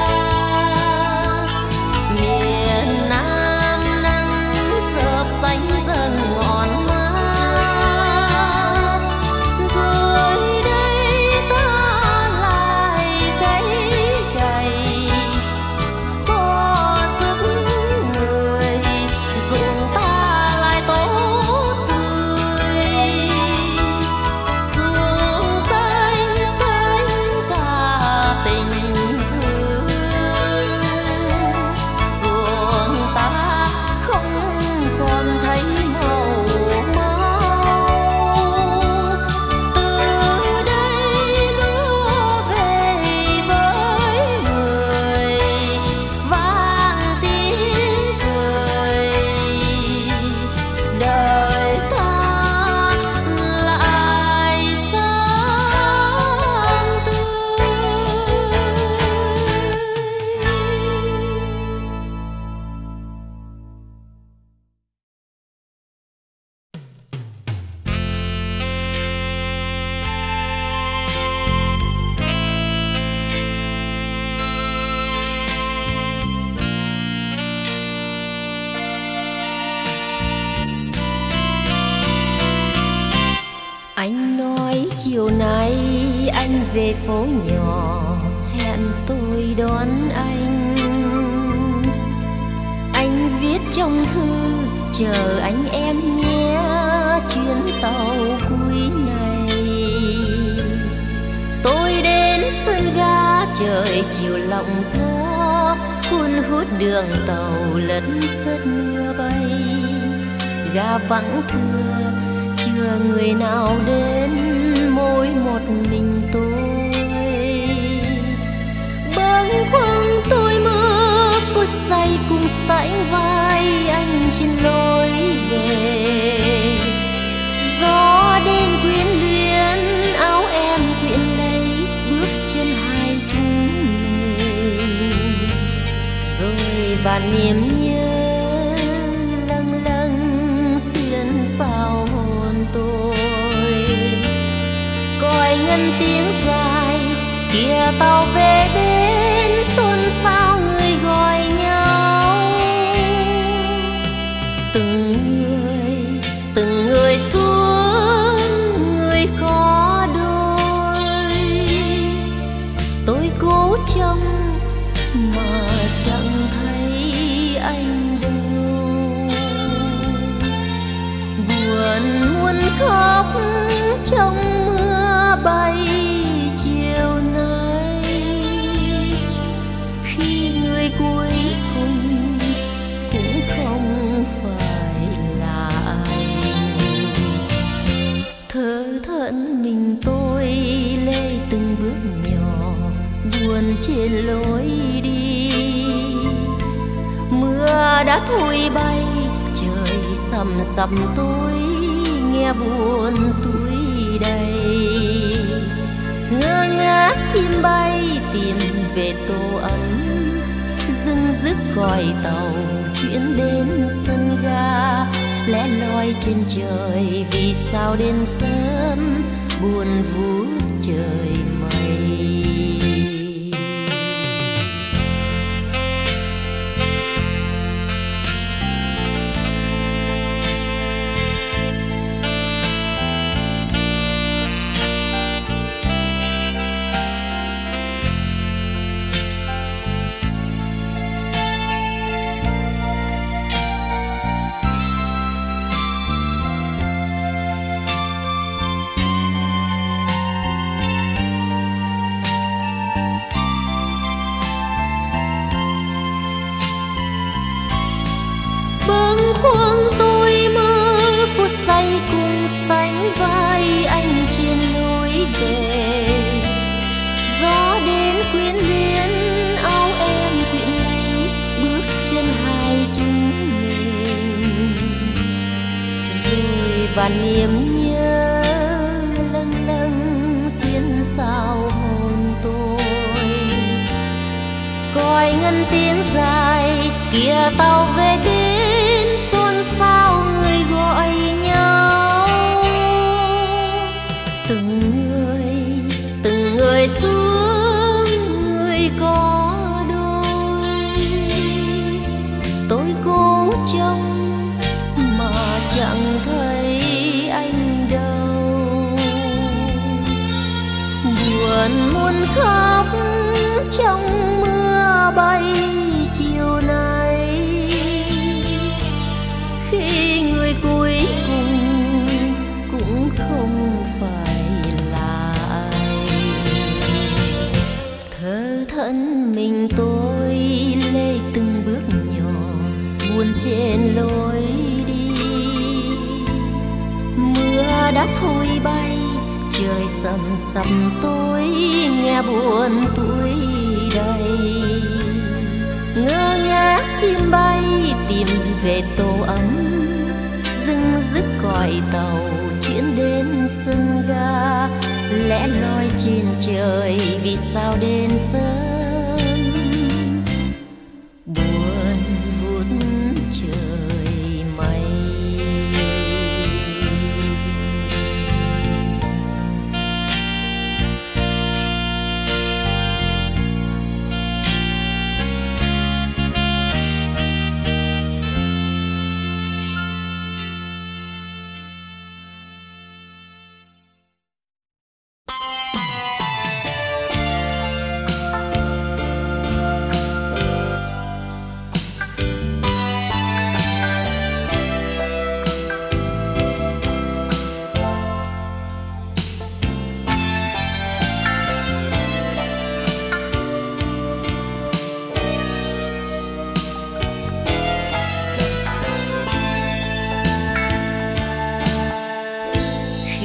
miền Nam nắng sợp xanh dần ngọn má, rồi đây ta lại cày cày, có sức người chiều nay anh về phố nhỏ hẹn tôi đón anh. Anh viết trong thư chờ anh em nhé chuyến tàu cuối này. Tôi đến sân ga trời chiều lòng gió hun hút đường tàu lất phất mưa bay. Ga vắng thưa chưa người nào đến mỗi một mình tôi. Bâng khuâng tôi mơ phút giây cùng sánh vai anh trên lối về. Gió đến quyến luyến áo em quyện lấy bước chân hai chúng mình. Rồi và niềm nhớ lâng lâng xuyên sao hồn tôi. Còi ngân tiếng dài kia tàu về đến xôn xao người gọi nhau. Từng người từng người xuống người có đôi. Tôi cố trông mà chẳng thấy anh đâu. Buồn muốn khóc trong mưa bay chiều nay. Khi người cuối cùng cũng không phải là anh. Thở thẫn mình tôi lê từng bước nhỏ buồn trên lối đi. Mưa đã thôi bay trời sầm sầm tối nghe buồn tuổi đầy. Ngơ ngác chim bay tìm về tổ ấm dưng dứt còi tàu chuyển đến sân ga. Lẻ loi trên trời vì sao đến sớm buồn vút trời mây. Khuâng tôi mơ phút giây cùng sánh vai anh trên lối về. Gió đến quyến luyến áo em quyện lấy bước chân hai chúng mình. Rồi và niềm nhớ lâng lâng xuyên sao hồn tôi. Còi ngân tiếng dài kia tàu về đến sao người gọi nhau. Từng người từng người xuống người có đôi. Tôi cố trông mà chẳng thấy anh đâu. Buồn muốn khóc trong mưa bay chiều nay. Khi người cuối cùng cũng không phải là anh. Thở thẫn mình tôi lê từng bước nhỏ buồn trên lối đi. Mưa đã thôi bay trời sầm sầm tối nghe buồn tuổi đầy. Ngơ ngác chim bay tìm về tổ ấm dưng dứt còi tàu chuyển đến sân ga. Lẻ loi trên trời vì sao đến sớm buồn vút trời mây.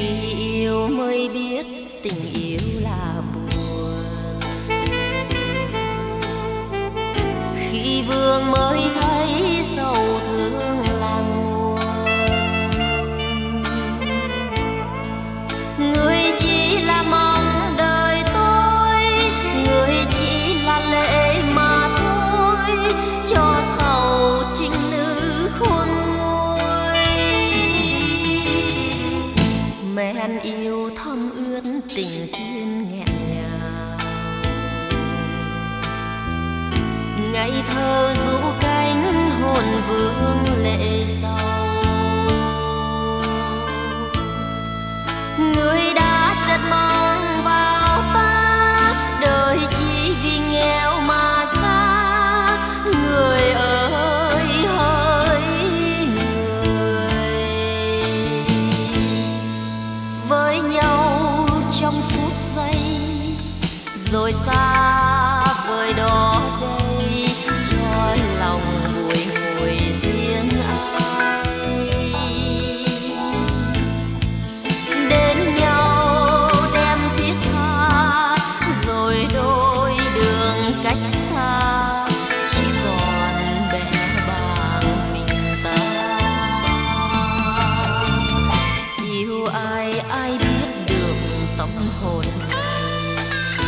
Khi yêu mới biết tình yêu là buồn, khi vương mới thấy sầu thương là nguồn. Người chỉ là mong đời tôi, người chỉ là lệ mà thôi, cho sầu trinh nữ khôn nguôi. Men yêu thắm ướt tình duyên nghẹn ngào, ngày thơ rũ cánh hồn vương lệ sầu. Người đã rất mong vào ta, đời chỉ vì nghèo mà xa. Người ơi hỡi người, với nhau trong phút giây rồi xa vời đó đây, cho lòng bùi ngùi riêng ai. Đến nhau đem thiết tha, rồi đôi đường cách xa, chỉ còn bẽ bàng mình ta. Yêu ai ai biết được tâm hồn này,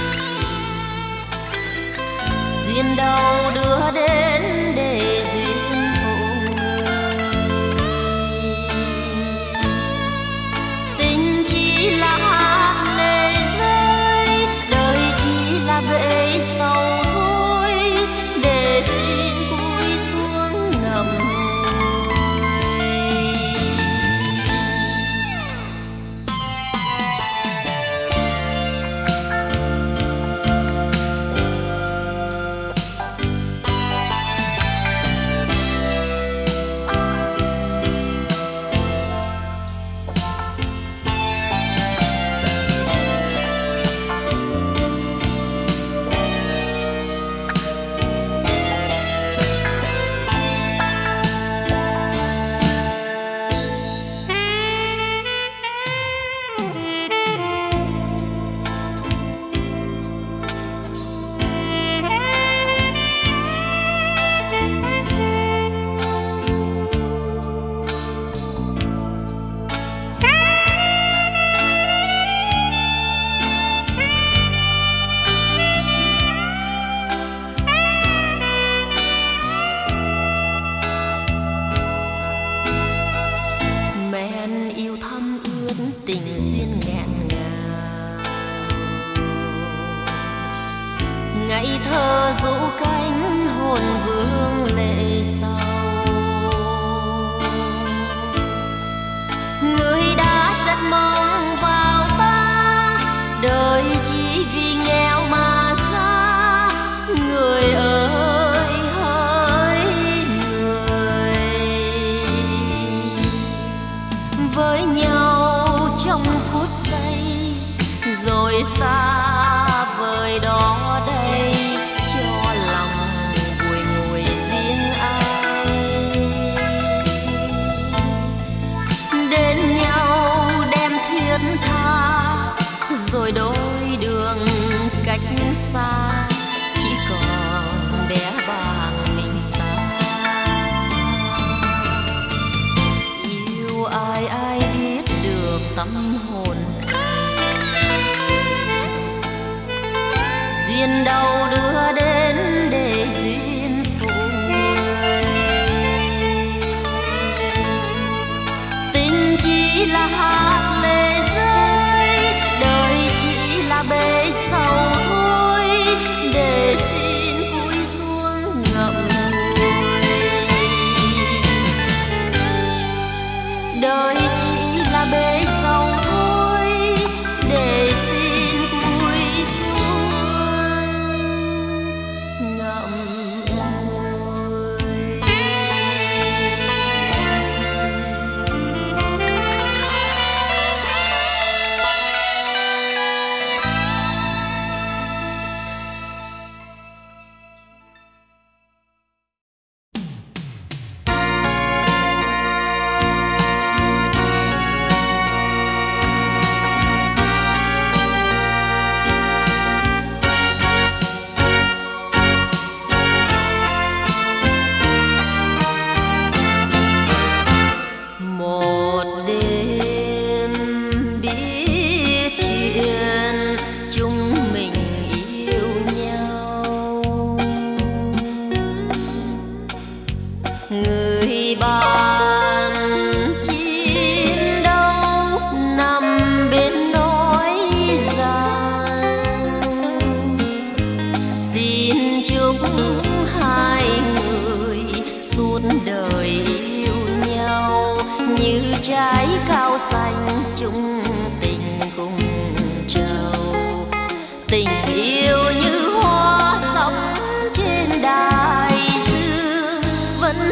duyên đâu đưa đến để duyên phụ người. Tình chỉ là hạt lệ rơi, đời chỉ là bể sầu thôi, để xin cúi xuống ngậm ngùi. Men yêu thắm ướt tình duyên nghẹn ngào, ngày thơ rũ cánh hồn vương lệ sầu. Người đã rất mong vào ta, đời chỉ vì nghèo mà xa. Người ơi hỡi người, với nhau trong phút giây rồi xa vời đó đây, cho lòng bùi ngùi riêng ai. Đến nhau đem thiết tha, rồi đôi đường cách xa, chỉ còn bé bàng mình ta. Yêu ai ai biết được tâm hồn này, duyên đâu đưa đến để duyên phụ người. Tình chỉ là hạt lệ rơi, đời chỉ là bể sầu thôi, để xin cúi xuống ngậm ngùi. Đời chỉ là bể sầu thôi, để xin cúi xuống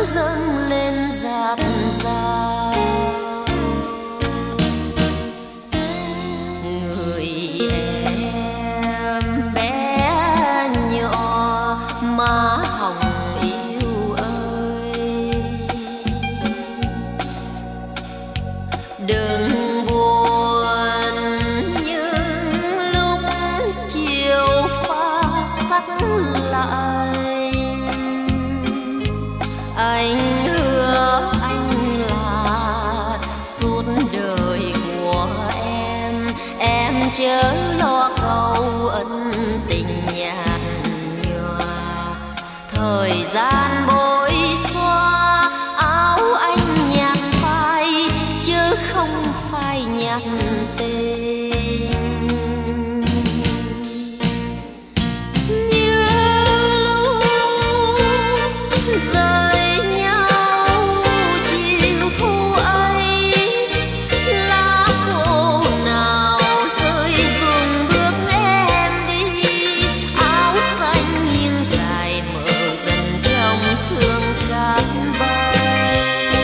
dâng lên dạt dào. Người em bé nhỏ má hồng yêu ơi, đừng buồn những lúc chiều pha sắc lại. Anh hứa anh là suốt đời của em, em chớ lo câu ân tình nhạt nhòa. Thời gian bối xóa áo anh nhạt phai, chứ không phai nhạt tình. Như lúc rời nhau chiều thu ấy, lá khô nào rơi rụng bước em đi. Áo xanh nghiêng dài mở dần trong sương cát bay.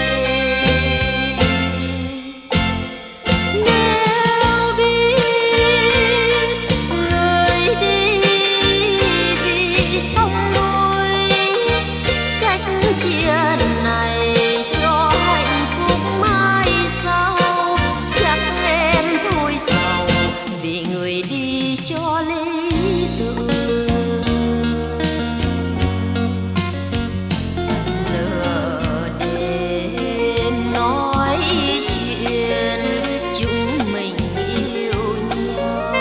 Nếu biết người đi vì sông núi, cách chia này cho hạnh phúc mai sau. Chắc em thôi sầu vì người đi cho lý tưởng. Nửa đêm nói chuyện chúng mình yêu nhau,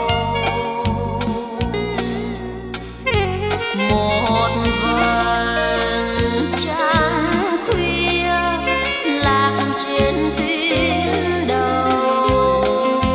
một vầng trăng khuya lạc trên tuyến đầu.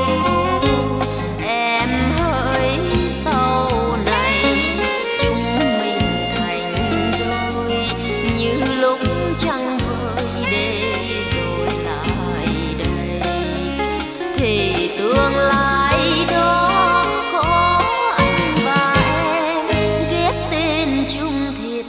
Em hỡi sau này chúng mình thành đôi, như lúc trăng vơi để rồi lại đây. Thì tương lai đó có anh và em ghép tên chung thiệt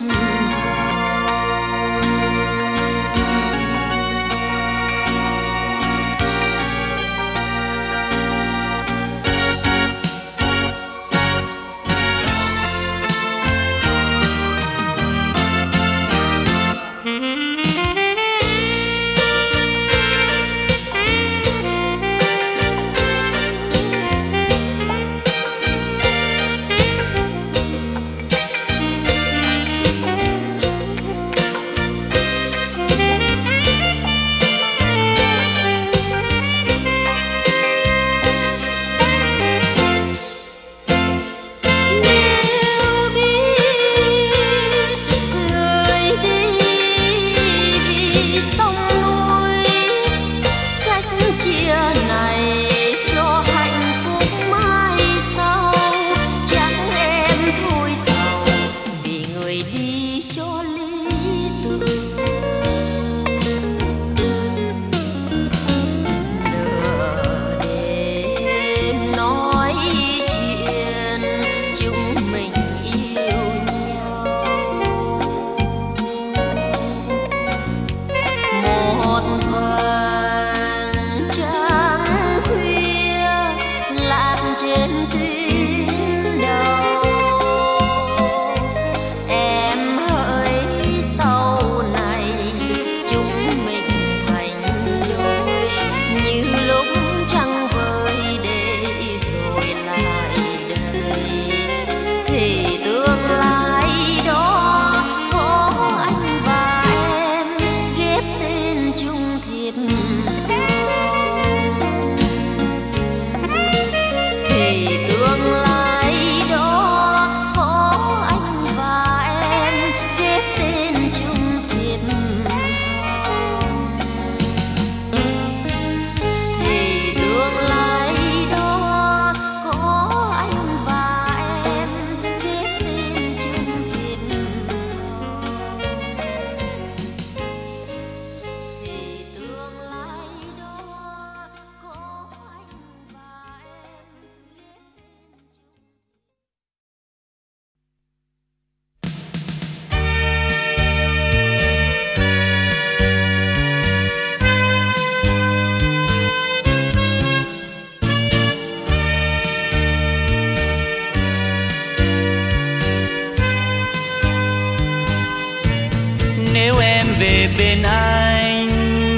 bên anh,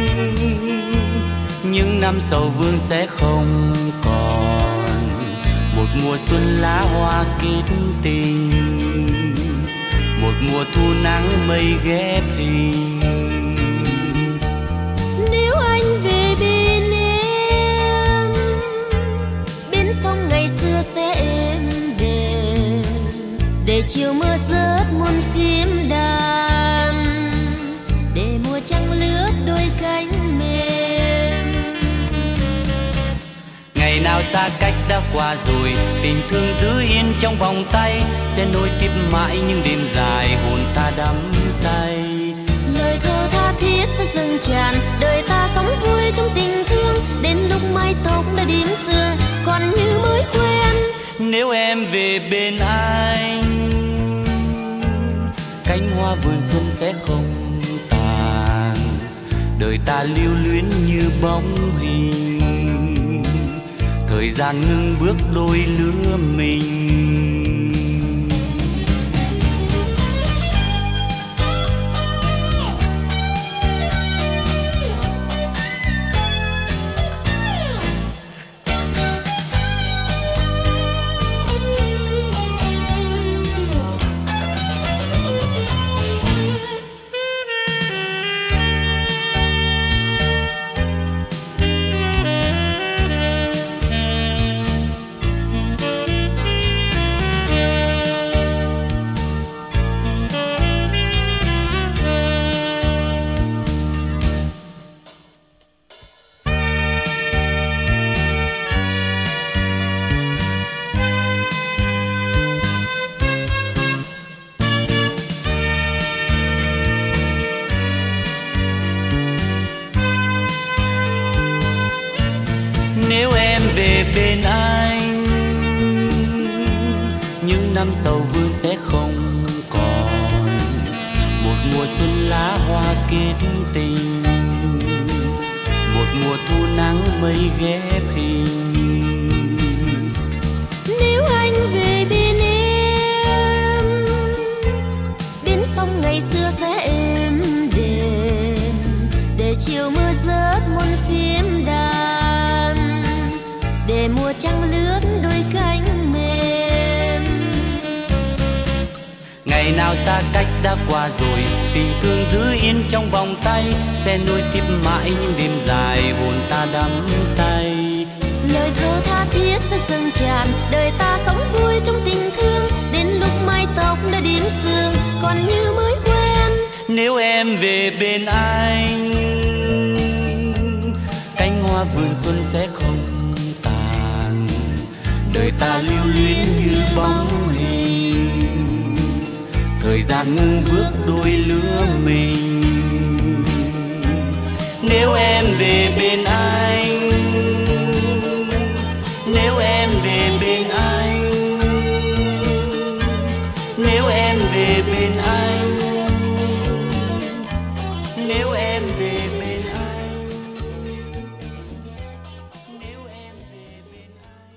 những năm sầu vương sẽ không còn. Một mùa xuân lá hoa kết tình, một mùa thu nắng mây ghép hình. Nếu anh về bên em, bên sông ngày xưa sẽ êm đềm, để chiều mưa rớt muôn phím đàn, để mùa trăng lướt đôi cánh mềm. Ngày nào xa cách đã qua rồi, tình thương giữ yên trong vòng tay, sẽ nối tiếp mãi những đêm dài hồn ta đắm say. Lời thơ tha thiết sẽ dâng tràn, đời ta sống vui trong tình thương, đến lúc mái tóc đã điểm sương còn như mới quen. Nếu em về bên anh, cánh hoa vườn xuân sẽ không tàn, đời ta lưu luyến như bóng hình, thời gian ngưng bước đôi lứa mình. Nếu em về bên anh, những năm sầu vương sẽ không còn. Một mùa xuân lá hoa kết tình, một mùa thu nắng mây ghép hình. Nếu anh về bên em, bên sông ngày xưa sẽ êm đềm, để chiều mưa rớt muôn phím đàn, để mùa trăng lướt đôi cánh mềm. Ngày nào xa cách đã qua rồi, tình thương giữ yên trong vòng tay, sẽ nối tiếp mãi những đêm dài hồn ta đắm say. Lời thơ tha thiết sẽ dâng tràn, đời ta sống vui trong tình thương, đến lúc mái tóc đã điểm sương còn như mới quen. Nếu em về bên anh, cánh hoa vườn xuân sẽ không tàn, đời ta lưu luyến như bóng hình, thời gian ngưng bước đôi lứa mình. Nếu em về bên anh, nếu em về bên anh, nếu em về bên anh, nếu em về bên anh, nếu em về bên anh.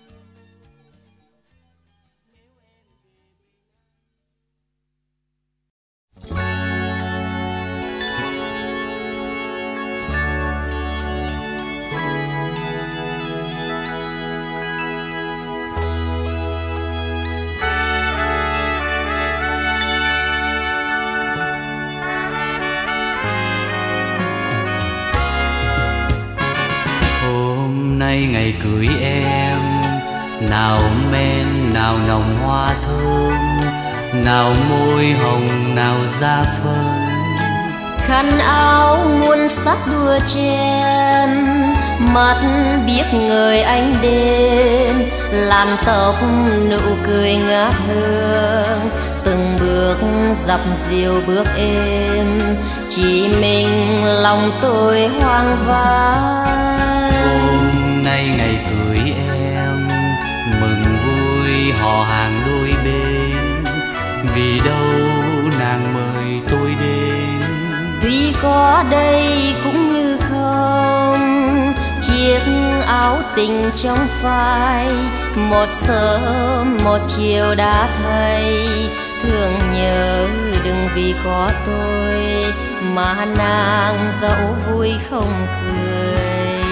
Nay ngày cưới em, nào men nào nồng hoa thơm, nào môi hồng nào da phấn. Khăn áo muôn sắc đua chen, mắt biết người anh đến, làm tóc nụ cười ngát hương, từng bước dập dìu bước êm, chỉ mình lòng tôi hoang vắng. Hôm nay ngày cưới em, mừng vui họ hàng đôi bên, vì đâu nàng mời tôi đến. Tuy có đây cũng như không, chiếc áo tình trong phai, một sớm một chiều đã thay, thương nhớ đừng vì có tôi mà nàng dẫu vui không cười.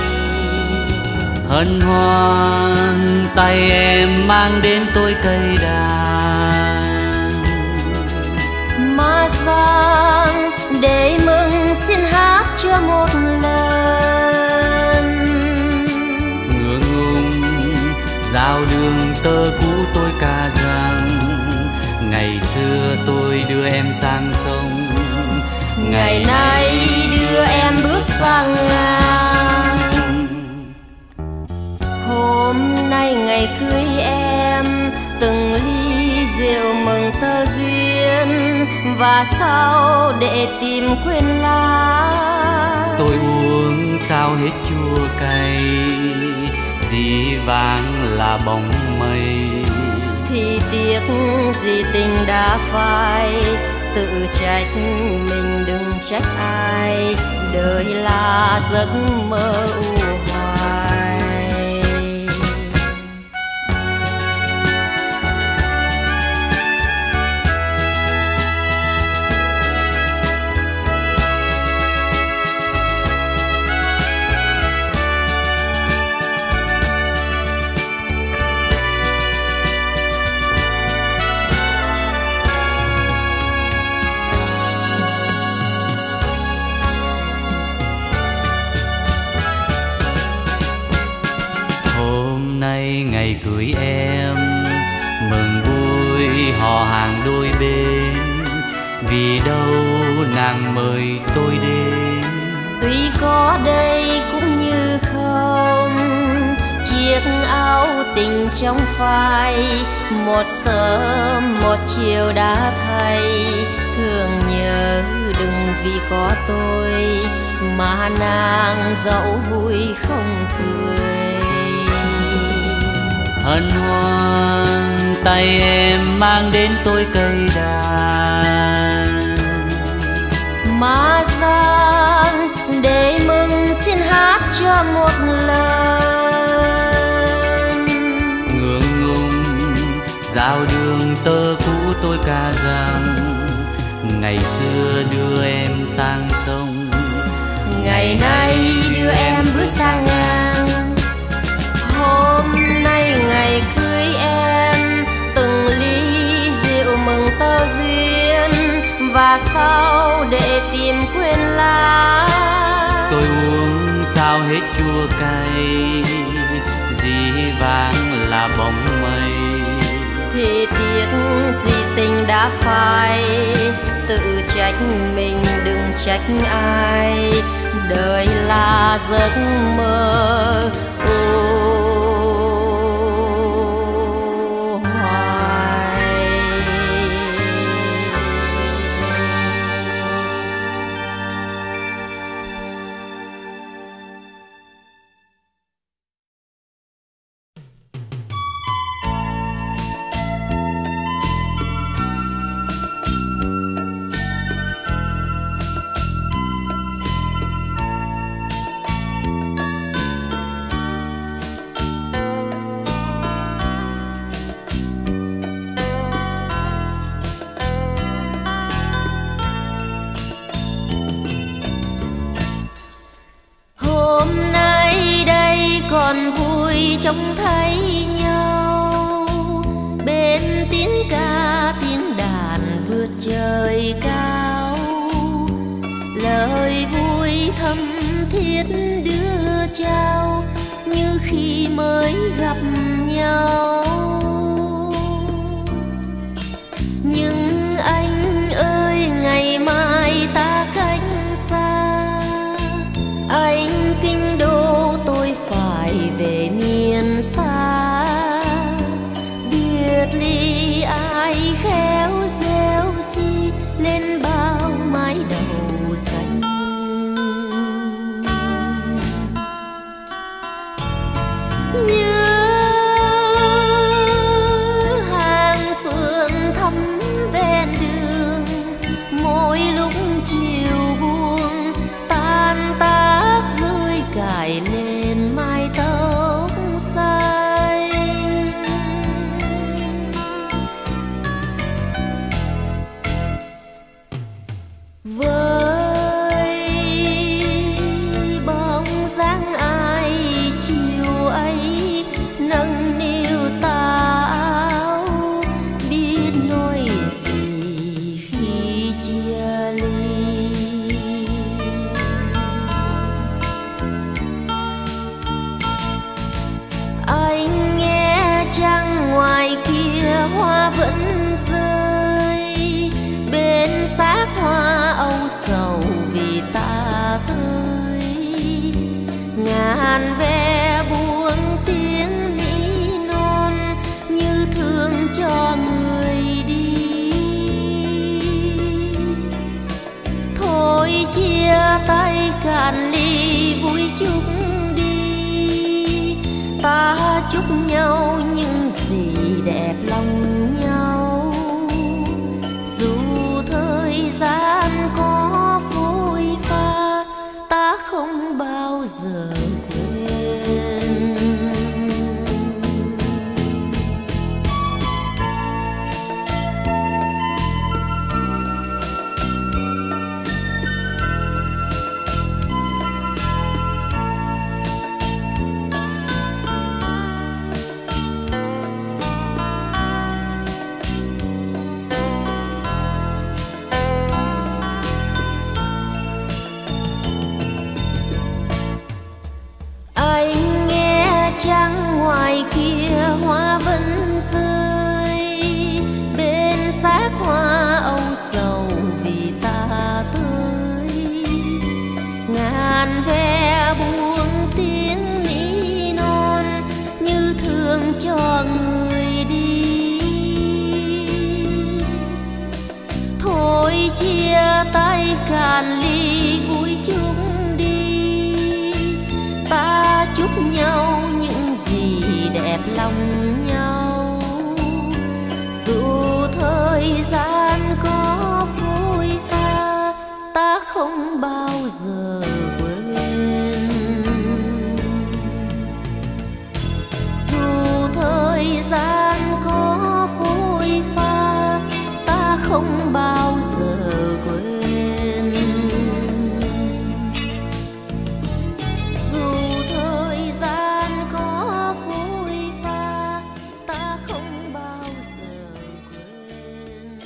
Hân hoan tay em mang đến tôi cây đàn, mà rằng để mừng xin hát cho một lần. Ngượng ngùng giao đường tơ cũ tôi ca rằng ngày xưa tôi đưa em sang sông, ngày nay đưa em bước sang ngang. Hôm nay ngày cưới em từng ly rượu mừng tơ duyên, và sau để tìm quên lá tôi uống sao hết chua cay, dĩ vãng là bóng mây. Thì tiếc gì tình đã phai, tự trách mình đừng trách ai, đời là giấc mơ u hoài. Ngày cưới em mừng vui họ hàng đôi bên, vì đâu nàng mời tôi đến. Tuy có đây cũng như không, chiếc áo tình trong phai, một sớm một chiều đã thay. Thương nhớ đừng vì có tôi mà nàng dẫu vui không cười. Hân hoan tay em mang đến tôi cây đàn, mà rằng để mừng xin hát cho một lần. Ngượng ngùng giao đường tơ cũ tôi ca rằng ngày xưa đưa em sang sông, ngày nay đưa em bước sang ngang. Hôm nay ngày cưới em từng ly rượu mừng tơ duyên, và sau để tìm quên lá tôi uống sao hết chua cay, dĩ vãng là bóng mây. Thì tiếc gì tình đã phai, tự trách mình đừng trách ai, đời là giấc mơ u hoài. Còn vui trông thấy nhau bên tiếng ca tiếng đàn vượt trời cao, lời vui thâm thiết đưa trao như khi mới gặp nhau. Nhưng anh ơi ngày mai ta cách xa, anh kinh đô tôi phải về miền xa. Biệt ly ai khéo gieo chi lên bao mái đầu xanh. Nhớ hàng phượng thắm ven đường, mỗi lúc chiều buông tan tác rơi cài lên mái tóc xanh. vẫn rơi, bên xác hoa âu sầu vì ta tới. Ngàn ve buông tiếng nỉ non như thương cho người đi. Thôi chia tay cạn ly vui chúc đi, ta chúc nhau những gì đẹp lòng nhau. Dù thời gian có phôi pha, ta không bao giờ quên. Trăng ngoài kia hoa vẫn rơi, bên xác hoa âu sầu vì ta tới. Ngàn ve buông tiếng nỉ non như thương cho người đi. Thôi chia tay cạn ly vui chung đi, ta chúc nhau những gì đẹp lòng nhau. Dù thời gian có phôi pha, ta không bao giờ quên. Dù thời gian có phôi pha, ta không bao giờ quên. Dù thời gian có phôi pha, ta không bao giờ quên.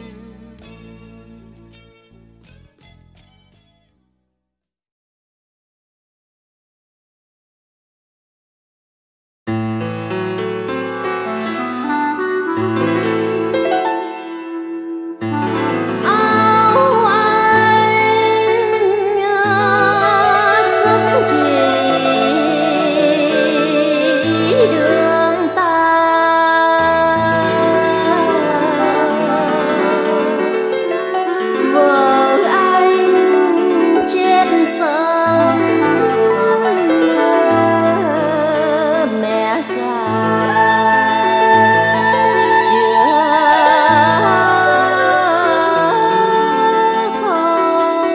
Áo anh sớm chỉ đường ta, vợ anh chết sớm, mẹ già chưa không.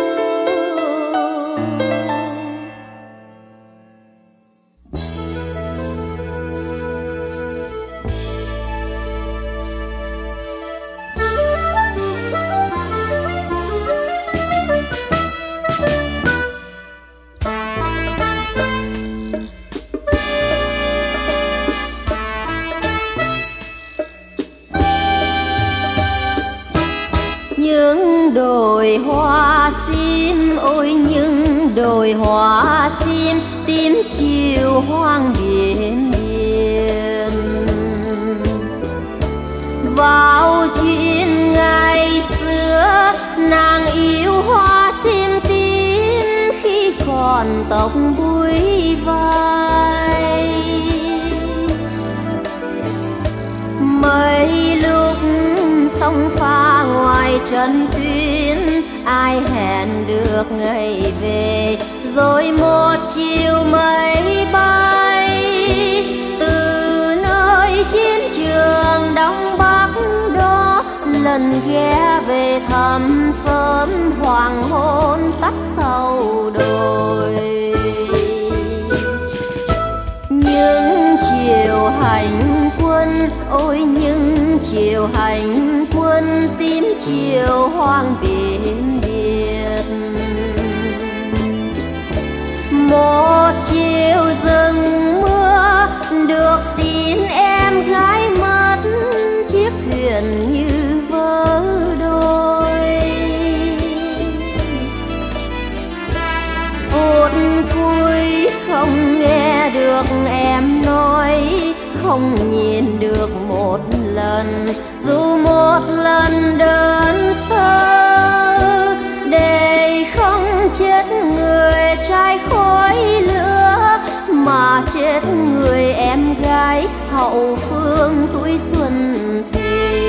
Những đồi hoa sim, ôi những đồi hoa sim, tím chiều hoang biển miền. Vào chuyện ngày xưa, nàng yêu hoa sim tím khi còn tóc búi vai. Mấy lúc sông pha ngoài trần tuyến, ai hẹn được ngày về, rồi một chiều mây bay từ nơi chiến trường Đông Bắc đó, lần ghé về thăm sớm hoàng hôn tắt sau đồi. Những chiều hành quân, ôi những chiều hành quân, tím chiều hoang biển biệt. Một chiều rừng mưa, được tin em gái mất, chiếc thuyền như vỡ đôi. Phút cuối không nghe được em nói, không nhìn được một lần, dù một lần đơn sơ, để không chết người trai khói lửa, mà chết người em gái hậu phương tuổi xuân thề.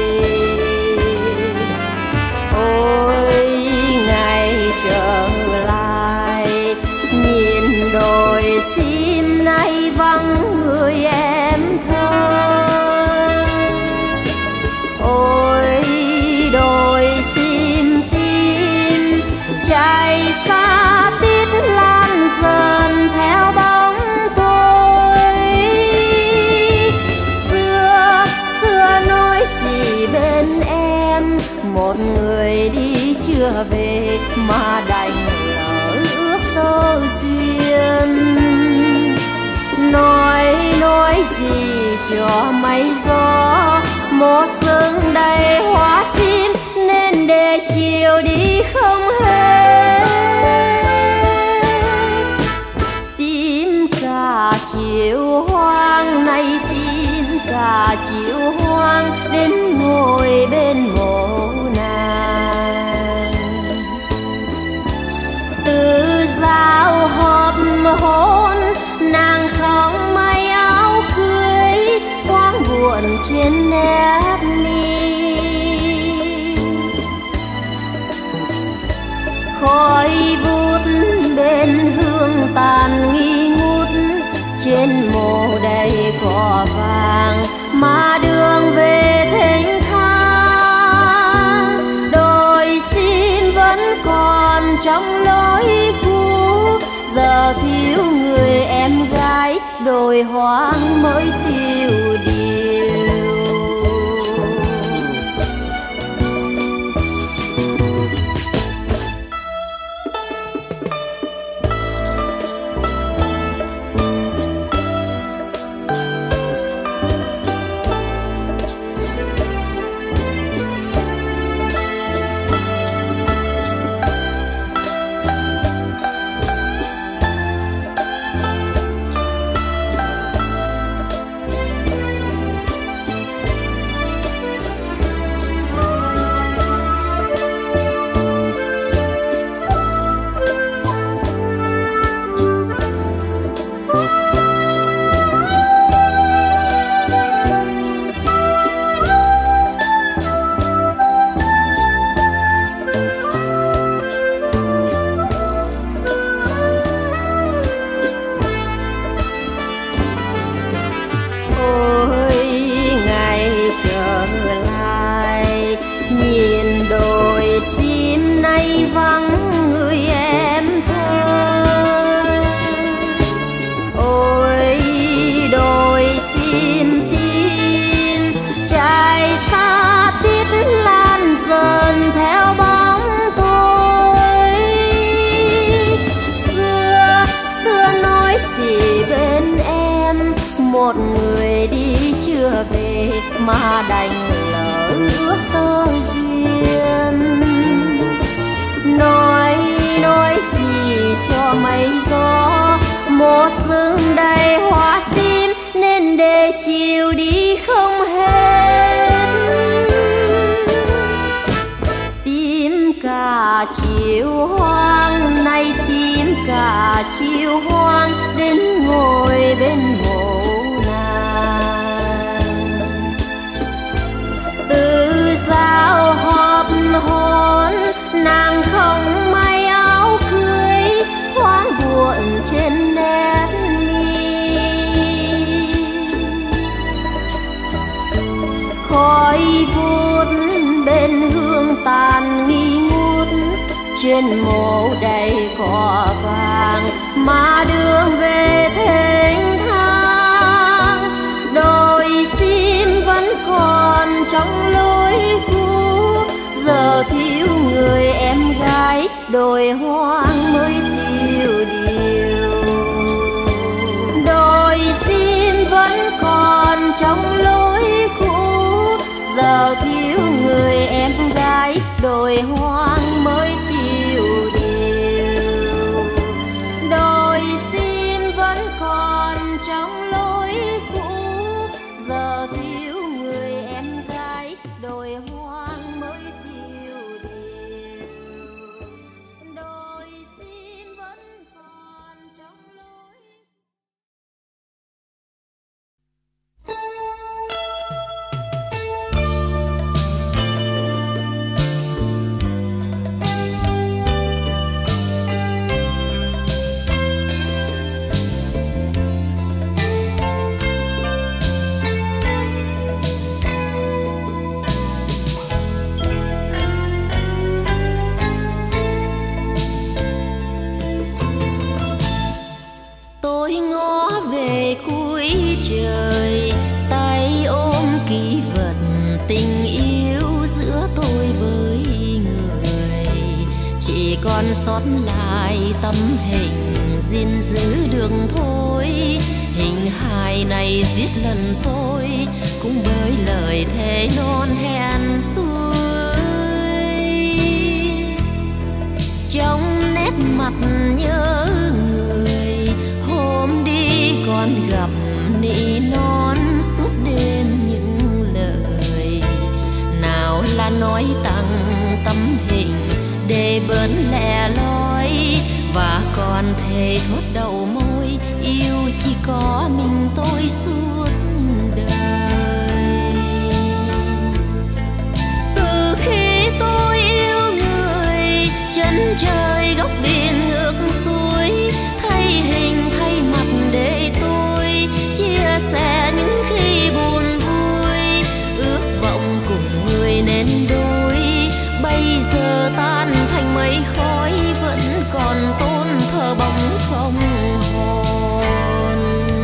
Ôi ngày trở lại, nhìn đồi sim nay vắng người em thơ. Ôi đồi sim tim chạy xa tít lan dần theo bóng tôi. Xưa xưa nói gì bên em, một người đi chưa về mà đành lỡ ước tơ duyên. Nói nói gì cho mây gió, một rừng đầy hoa sim nên để chiều đi không hết. Tím cả chiều hoang này, tím cả chiều hoang đến ngồi bên mộ nàng. Từ giao hợp hôn nàng không may áo cưới, thoáng buồn trên nét mi. Khói vút bên hương tàn nghi ngút, trên mộ đầy cỏ vàng mà đường về thênh thang. Đồi sim vẫn còn trong lối cũ, giờ thiếu người em gái đồi hoang mới tiêu điều. Một người đi chưa về mà đành lỡ ước tơ duyên. Nói nói gì cho mây gió, một rừng đầy hoa sim nên để chiều đi không hết. Tím cả chiều hoang này, tím cả chiều hoang đến ngồi bên mộ. Từ giao hợp hôn nàng không may áo cưới, thoáng buồn trên nét mi. Khói vút bên hương tàn nghi ngút, trên mộ đầy cỏ vàng mà đường về thênh thang. Đồi sim vẫn còn trong lối cũ, giờ thiếu người em gái đồi hoang mới tiêu điều. Đồi sim vẫn còn trong lối cũ, giờ thiếu người em gái đồi hoang mới tiêu điều. Đồi sim vẫn còn trong lối cũ, cuối trời, tay ôm kỷ vật tình yêu giữa tôi với người. Chỉ còn sót lại tấm hình gìn giữ đường thôi. Hình hài này giết lần tôi cũng bởi lời thề non hẹn xuôi. Trong nét mặt nhớ người, hôm đi còn gặp nỉ non suốt đêm những lời. Nào là nói tặng tấm hình để bớt lẻ loi, và còn thề thốt đầu môi yêu chỉ có mình tôi suốt đời. Từ khi tôi yêu người, chân trời góc biển ngược xuôi, thay hình thay mặt để tôi chia sẻ những khi buồn vui. Ước vọng cùng người nên đôi, bây giờ tan thành mây khói, vẫn còn tôn thờ bóng không hồn.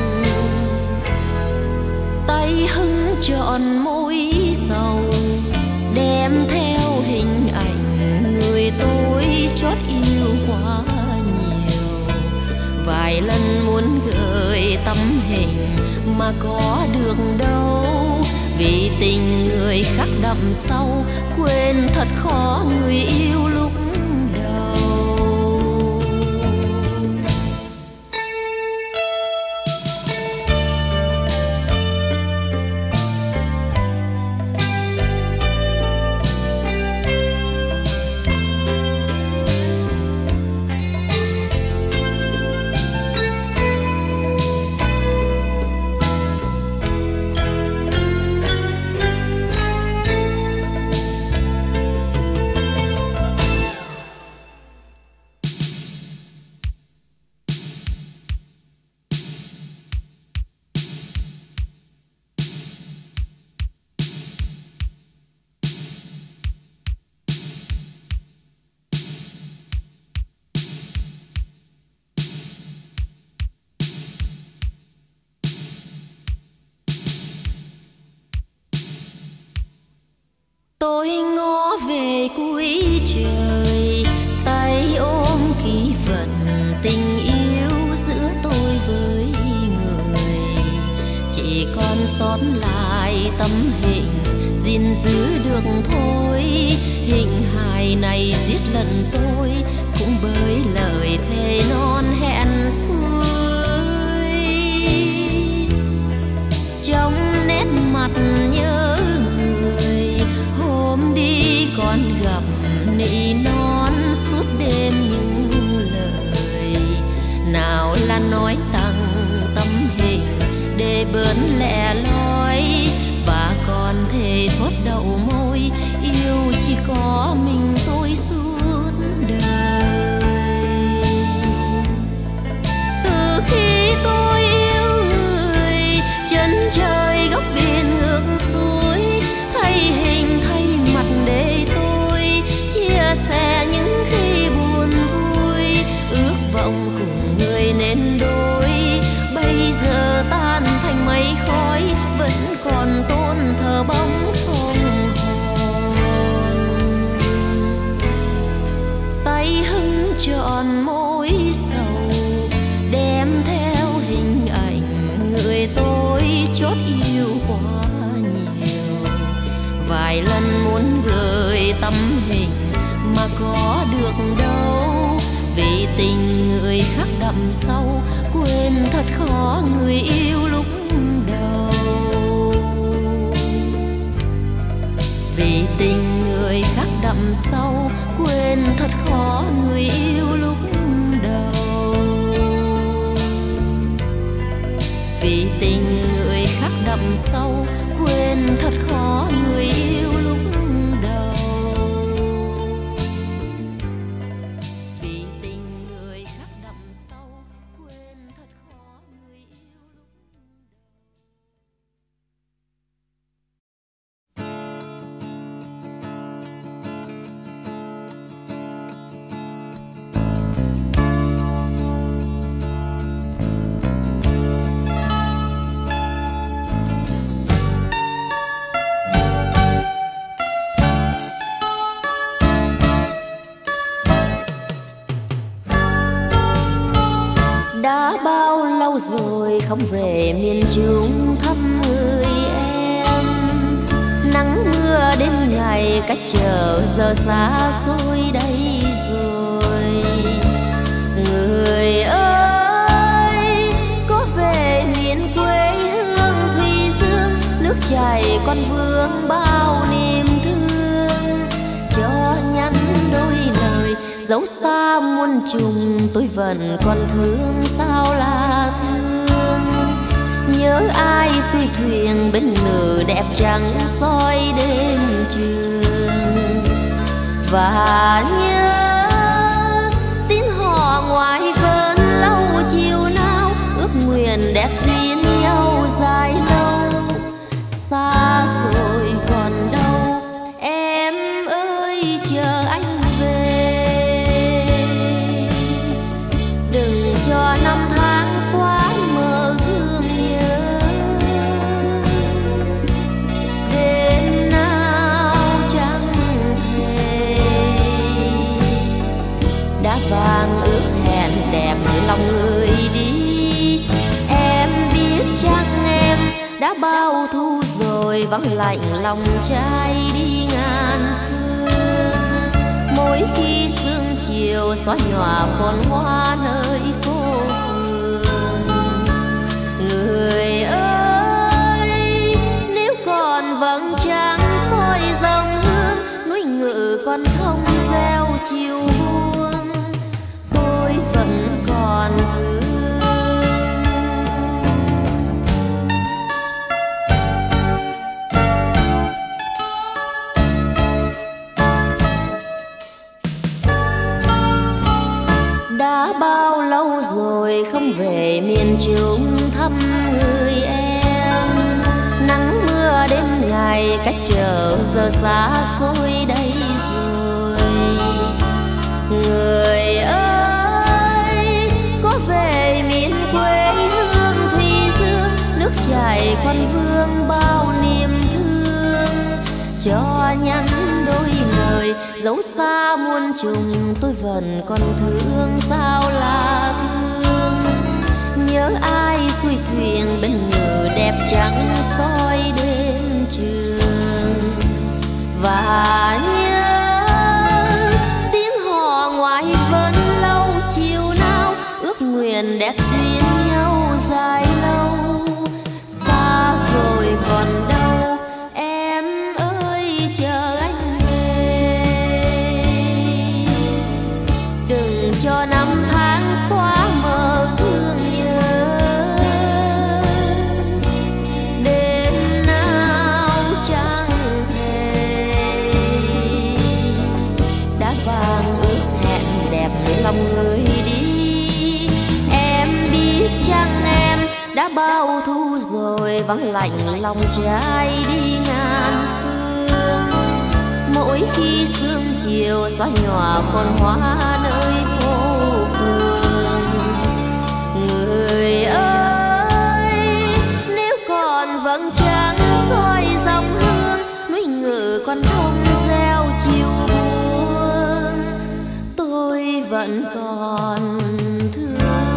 Tay hứng trọn môi sầu, đem theo hình ảnh người tôi chót yêu quá nhiều. Vài lần muốn gửi tấm hình mà có được đâu, vì tình người khác đậm sâu, quên thật khó người yêu lúc đầu. Tôi ngó về cuối trời, tay ôm kỷ vật tình yêu giữa tôi với người. Chỉ còn sót lại tấm hình gìn giữ được thôi. Hình hài này giết lần tôi cũng bởi lời thề non hẹn xuôi. Trong nét mặt nhớ người, hôm đi còn gặp nỉ non suốt đêm những lời. Nào là nói tặng tấm hình để bớt lẻ loi, và còn thề thốt đầu môi yêu chỉ có mình tôi suốt đời. Từ khi tôi yêu người, chân trời góc biển ngược xuôi, thay hình thay mặt để tôi chia sẻ những khi buồn vui. Ước vọng cùng người nên đôi, bây giờ tan thành mây khói, vẫn còn tôn thờ bóng không hồn. Tay hứng trọn môi sầu, đem theo hình ảnh người tôi chót yêu quá nhiều. Vài lần muốn gửi tấm hình mà có được đâu, vì tình người khác đậm sâu, quên thật khó người yêu lúc đầu. Vì tình người khác đậm sâu, quên thật khó người yêu lúc đầu. Vì tình người khác đậm sâu, quên thật khó người yêu lúc đầu. Vì tình người khác đậm sâu, quên thật khó người yêu lúc đầu. không về miền Trung thăm người em. Nắng mưa đêm ngày cách chờ giờ xa xôi đây rồi. Người ơi có về miền quê hương Thủy Dương, nước chảy con vương bao niềm thương. Cho nhắn đôi lời dẫu xa muôn trùng, tôi vẫn còn thương sao là thương. Nhớ ai xuôi thuyền bên nửa đẹp trắng soi đêm trường. Và nhớ tiếng hò ngoài vườn lâu chiều nào, ước nguyện đẹp duyên nhau dài lâu. Xa rồi còn đâu em ơi chờ anh về. Đừng cho năm tháng xóa mờ thương nhớ. Đêm nào chẳng về đã vàng ước hẹn đẹp lòng người đi. Em biết chăng em đã bao thu rồi, vắng lạnh lòng trai đi ngàn phương. Mỗi khi sương chiều xóa nhòa phồn hoa nơi phố phường. Người ơi nếu còn vầng trăng soi dòng hương, núi ngự còn không gieo chiều buông, tôi vẫn còn thương. Đã bao lâu rồi không về miền Trung thăm người em. Nắng mưa đêm ngày cách chờ giờ xa xôi đây rồi. Người ơi có về miền quê hương Thủy Dương, nước chảy con vương bao niềm thương. Cho nhắn đôi lời dẫu xa muôn trùng, tôi vẫn còn thương sao là thương. Nhớ ai xuôi thuyền bên ngự đẹp trắng soi đêm trường. Và nhớ tiếng hò ngoài vườn lâu chiều nào, ước nguyện đẹp duyên nhau dài lâu. Xa rồi còn đâu em ơi chờ anh về. Đừng cho năm tháng xóa mờ thương nhớ. Đêm nào chẳng về đã vàng ước hẹn đẹp lòng người đi. Em biết chăng em đã bao thu rồi, vắng lạnh lòng trai đi ngàn phương. Mỗi khi sương chiều xóa nhòa phồn hoa nơi phố phường. Người ơi nếu còn vầng trăng soi dòng hương, núi ngự còn không gieo chiều buông, tôi vẫn còn thương.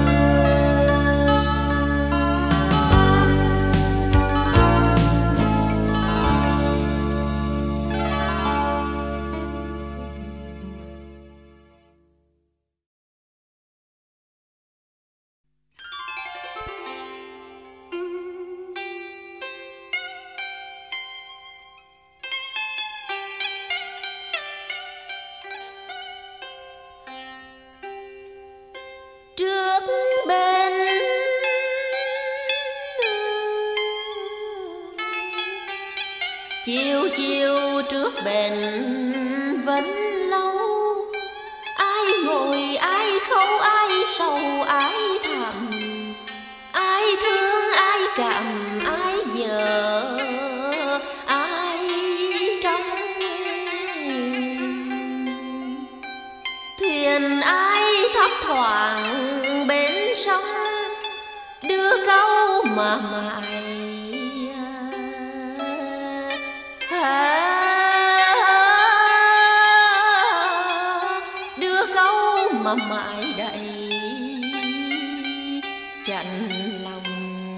Trước bên chiều chiều trước bên vẫn lâu. Ai ngồi ai khâu ai sầu ai thầm, ai thương ai cảm ai nhớ ai trong. Thuyền ai thấp thoảng bên sông, đưa câu mà mãi đưa câu mà mãi đầy chạnh lòng.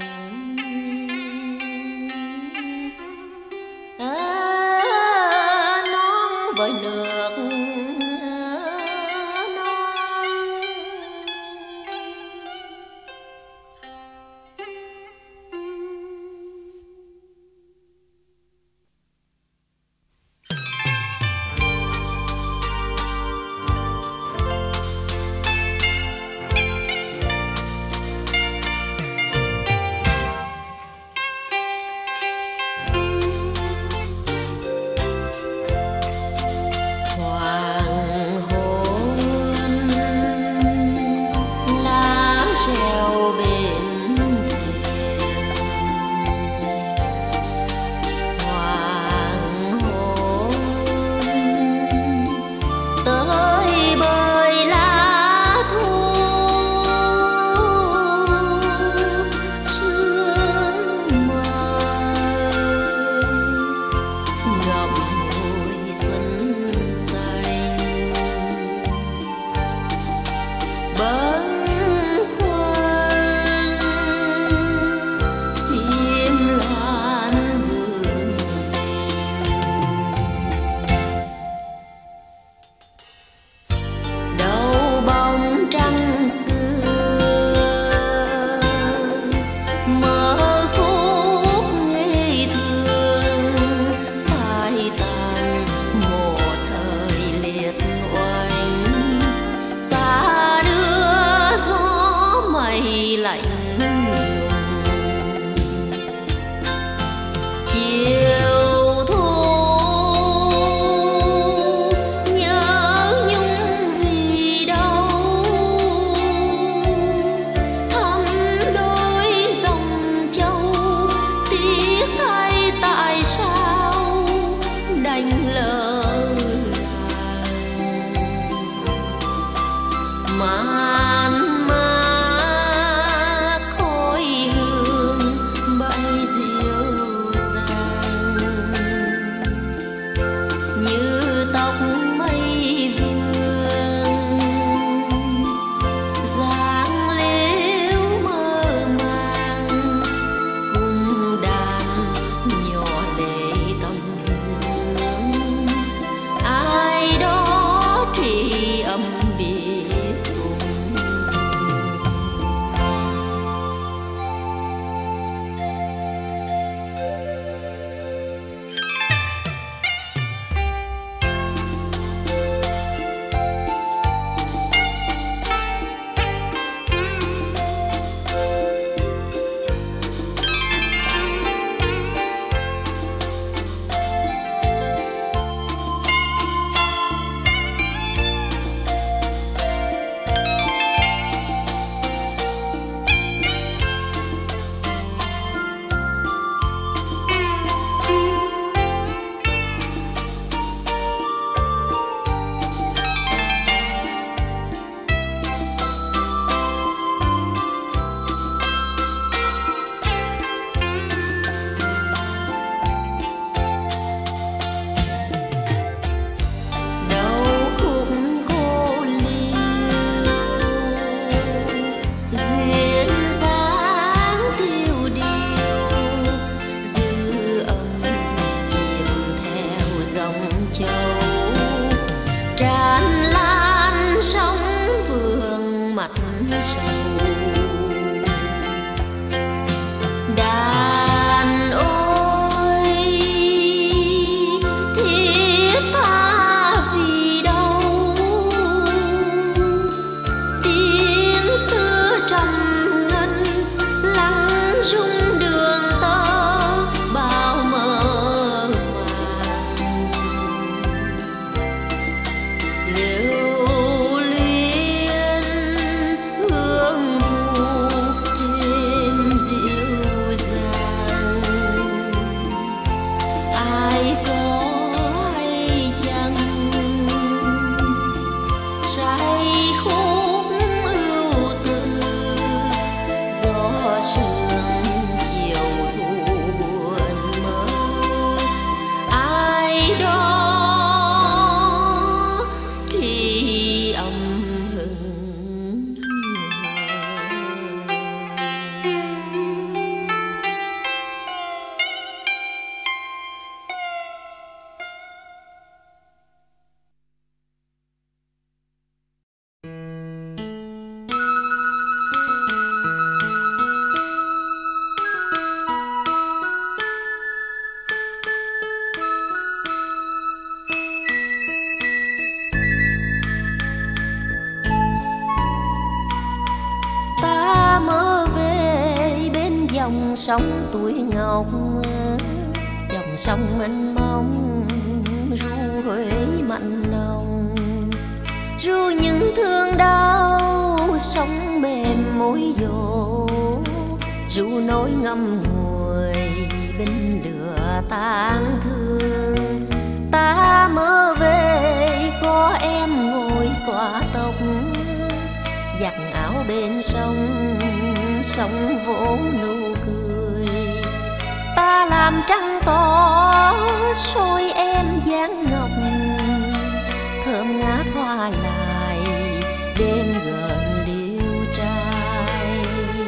sông tuổi ngọc, dòng sông mênh mông ru Huế mặn nồng, ru những thương đau sóng mềm mối dỗ, ru nỗi ngậm ngùi bên lửa tang thương. Ta mơ về có em ngồi xõa tóc, giặt áo bên sông, sông vỗ nụ cười. Ta làm trăng tỏ soi em dáng ngọc, thơm ngát hoa lại đêm gần liêu trai.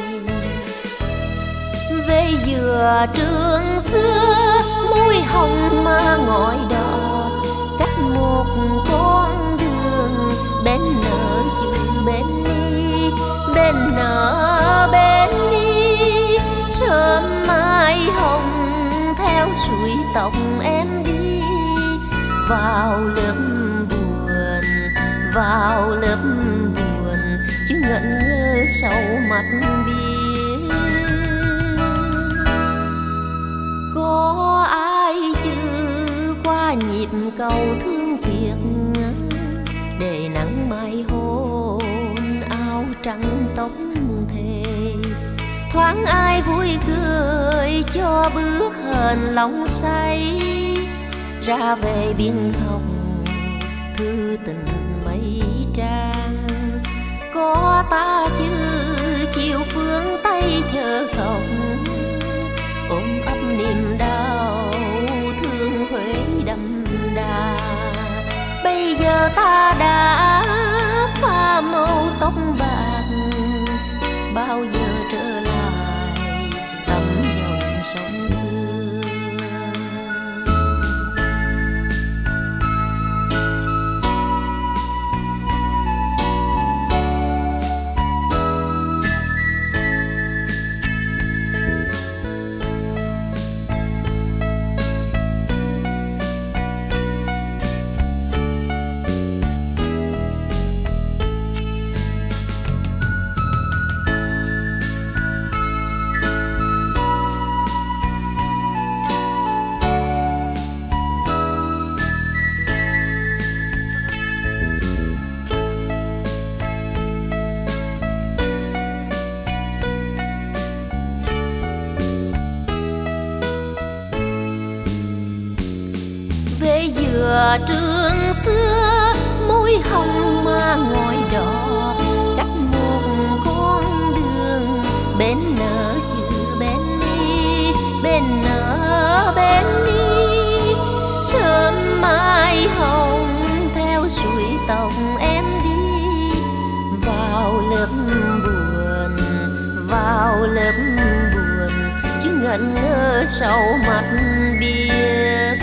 Về dừa trường xưa môi hồng mà ngòi đỏ, cách một con đường bên nở chữ bên đi, bên nở bên đi. Sớm mai hồng theo suối tóc em đi vào lớp buồn, vào lớp buồn chứ ngẩn ngơ sau mặt biếc. Có ai chứ qua nhịp cầu thương tiếc, để nắng mai hôn áo trắng tóc thề. Thoáng ai vui cười cho bước hờn lòng say, ra về biên học thư tình mấy trang. Có ta chứ chiều phương Tây chờ khóc, ôm ấp niềm đau thương Huế đậm đà. Bây giờ ta đã pha màu tóc bạc, bao giờ trở lại tắm dòng sông xưa. Dừa trường xưa môi hồng mà ngòi đỏ, cách một con đường bên nở chữ bên đi, bên nở bên đi. Sớm mai hồng theo suối tóc em đi vào lớp buồn, vào lớp buồn chứ ngẩn ngơ sau mặt biếc.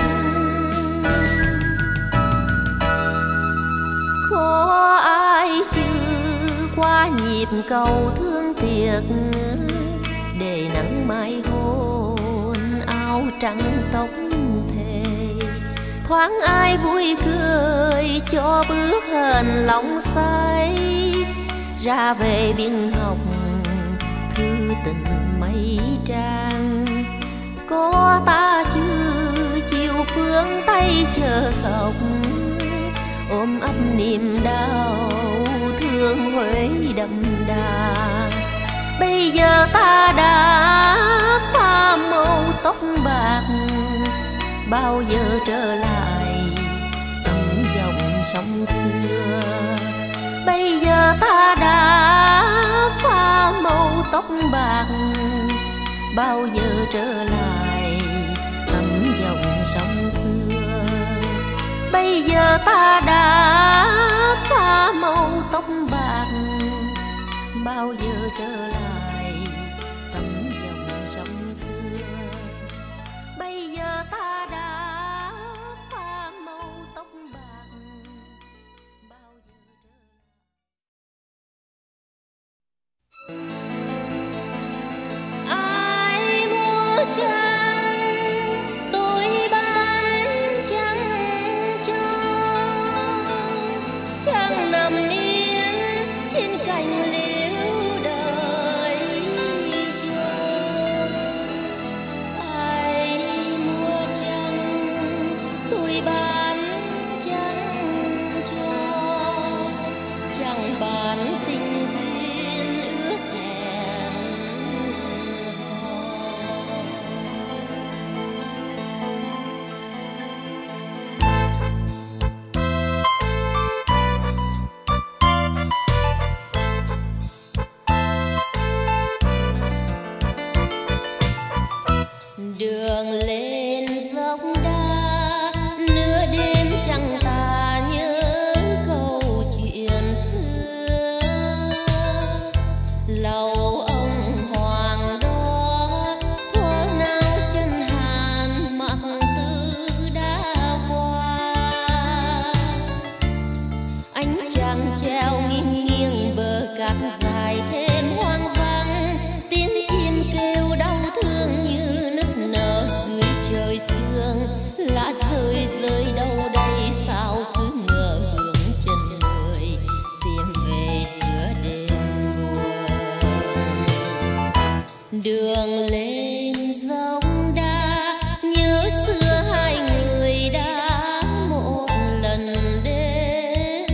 Có ai chứ qua nhịp cầu thương tiếc, để nắng mai hôn áo trắng tóc thề. Thoáng ai vui cười cho bước hờn lòng say, ra về biên học thư tình mấy trang. Có ta chứ chiều phương Tây chờ khóc, ôm ấp niềm đau thương Huế đậm đà. Bây giờ ta đã pha màu tóc bạc, bao giờ trở lại tắm dòng sông xưa. Bây giờ ta đã pha màu tóc bạc, bao giờ trở lại tắm dòng sông xưa. Bây giờ ta đã pha màu tóc bạc, bao giờ trở lại tắm dòng sông xưa. Bây giờ ta đã pha màu tóc bạc, bao giờ trở lại. Ai mua trăng tôi bán trăng cho, trăng nằm yên trên cành liễu đời. Đường lên dốc đá nửa đêm trăng tà nhớ câu chuyện xưa. Lầu ông hoàng đó thuở nào chân hàn mặc tư đã qua. Ánh trăng treo nghiêng nghiêng bờ cát dài thêm hoang vắng. Tiếng chim kêu đau thương như nức nở dưới trời sương. Lá rơi rơi đâu đây sao cứ ngỡ hướng chân người tìm về giữa đêm buồn. Đường lên dốc đá nhớ xưa hai người đã một lần đến.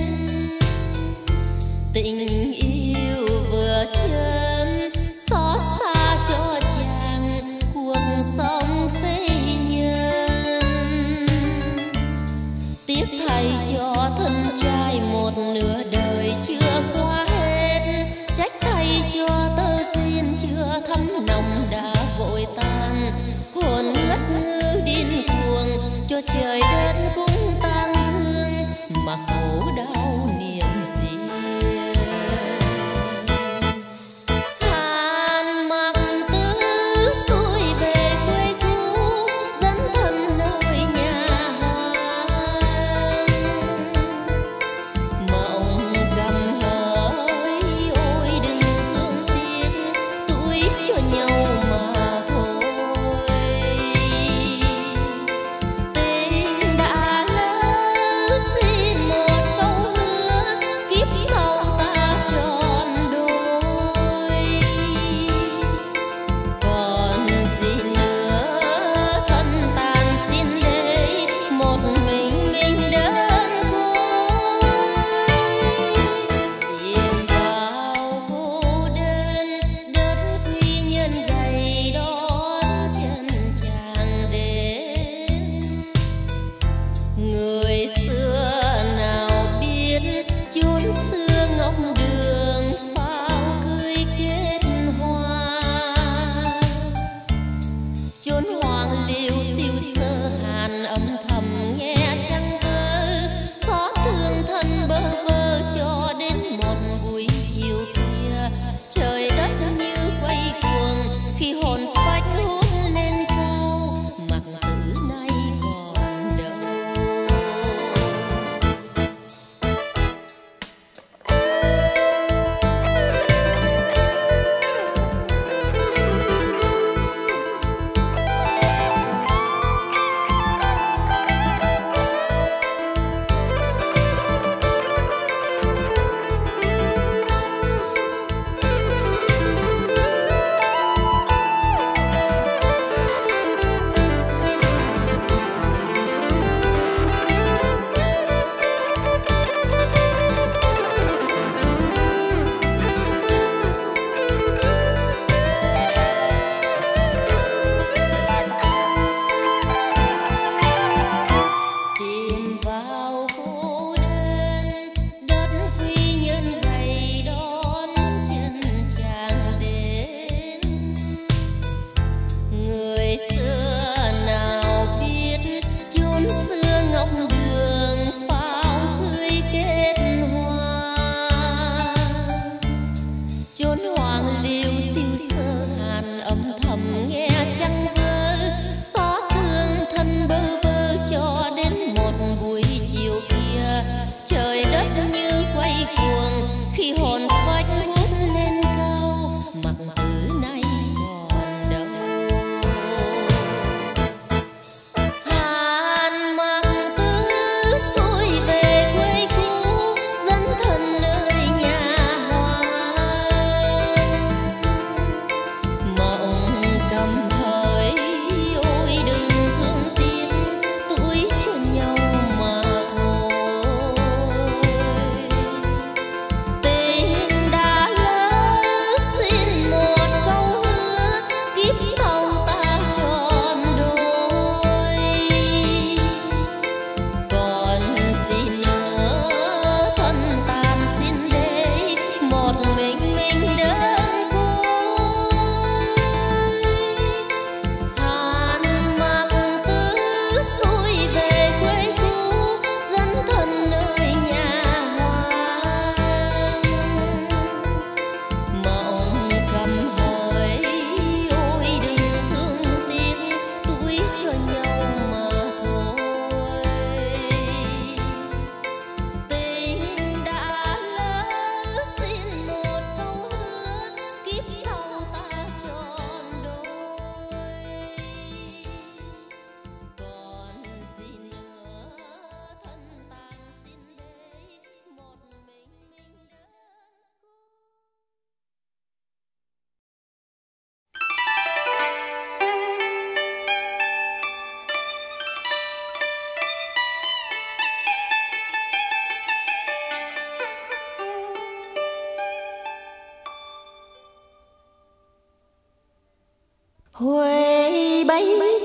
Tình yêu vừa chớm xót xa cho chàng cuộc sống phế nhân. Tiếc thay cho thân trai một nửa đời chưa qua hết. Trách thay cho tơ duyên chưa thắm nồng đã vội tan. Hồn ngất ngư điên cuồng cho trời đất cũng tang thương mà khổ đau niềm riêng. Hàn mặc tứ xuôi về quê cũ dẫn thân nơi nhà hàng. Mộng gầm hỡi ôi đừng thương tiếc tuổi cho nhau mà thôi. Tình đã lỡ xin một câu hứa kiếp sau ta tròn đôi. Còn gì nữa thân tàn xin để một mình mình đơn côi. Tìm vào cô đơn đất quy nhân gầy đón chân chàng đến. Người xưa nào biết chốn xưa ngọc đường pháo cưới kết hoa. Chốn hoàng liêu tiêu sơ hàn âm thầm nghe trăng vỡ. Xót thương thân bơ vơ cho đến một buổi chiều kia. Trời đất như quay cuồng khi hồn phách hút lên cao. Mặc tử nay còn đâu.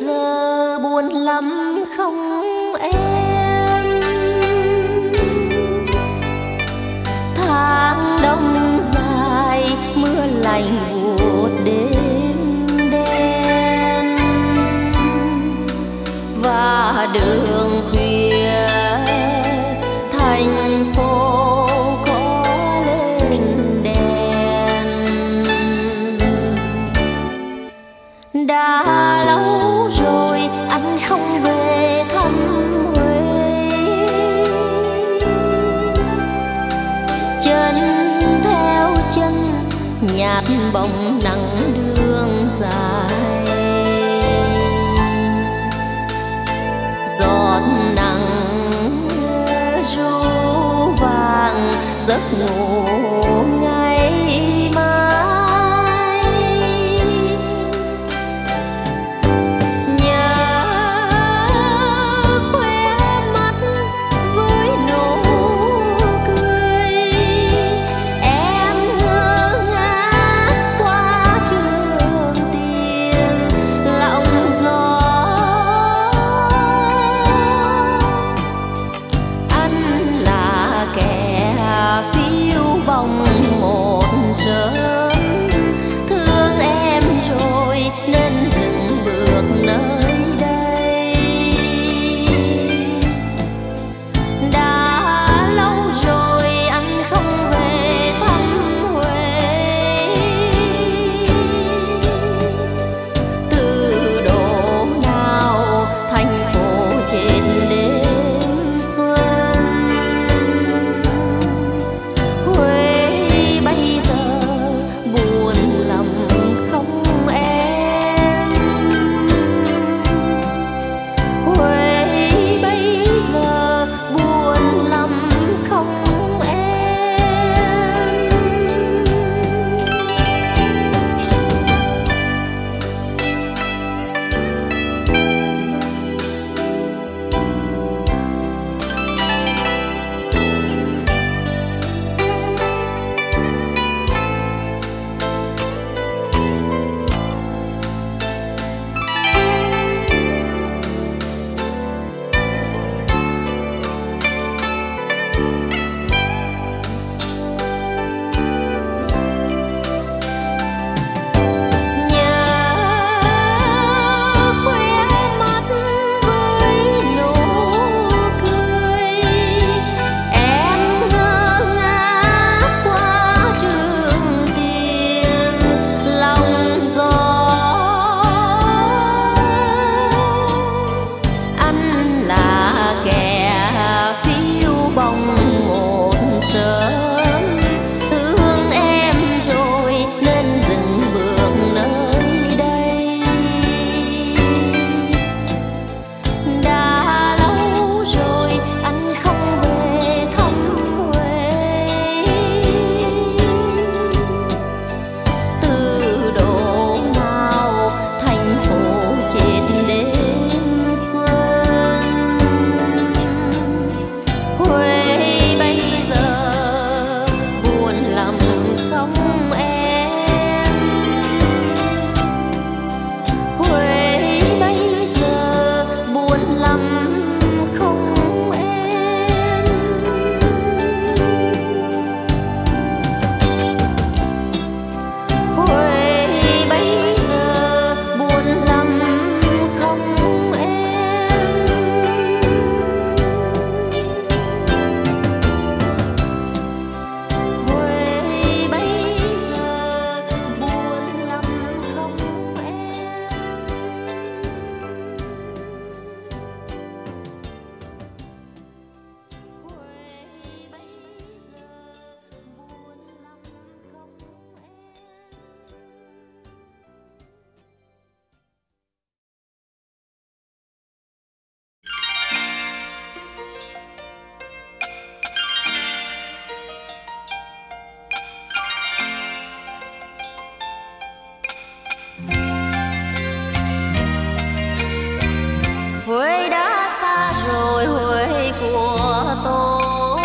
giờ buồn lắm không em? Tháng đông dài mưa lạnh buốt đêm đen và đường khuya thành phố có lên đèn. Đã lâu rồi anh không về thăm Huế, chân theo chân nhạt bóng nắng đường dài. Giọt nắng ru vàng giấc ngủ ngày mai. Nhớ khóe mắt với nụ cười, em ngơ ngác qua trường tiền lộng gió. Anh là kẻ phiêu bồng một sớm, thương em rồi nên dừng bước nơi đây. Đã lâu rồi anh không về thăm Huế, từ độ nào thành phố trên đêm xuân. Huế bây giờ buồn lắm không em? Huế bây giờ buồn lắm không em? Nhớ khóe mắt với nụ cười, em ngơ ngác qua trường tiền lòng gió. Anh là kẻ phiêu bồng một sớm, thương em rồi nên dừng bước nơi đây. Đã lâu rồi anh không về thăm Huế, từ độ nào thành phố trên đêm xuân. Huế bây giờ buồn lắm không em? Huế bây giờ buồn lắm không em? Huế bây giờ buồn lắm không em? Huế bây giờ buồn lắm không em? Huế đã xa rồi, Huế của tôi.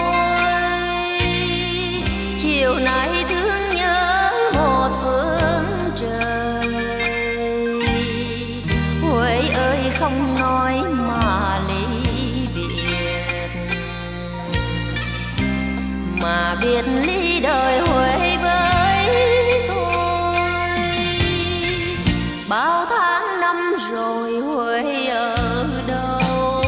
Chiều nay thương nhớ một phương trời. Huế ơi không nói mà ly biệt, mà biệt ly đời Huế với tôi. Bao tháng năm rồi Huế ở đâu,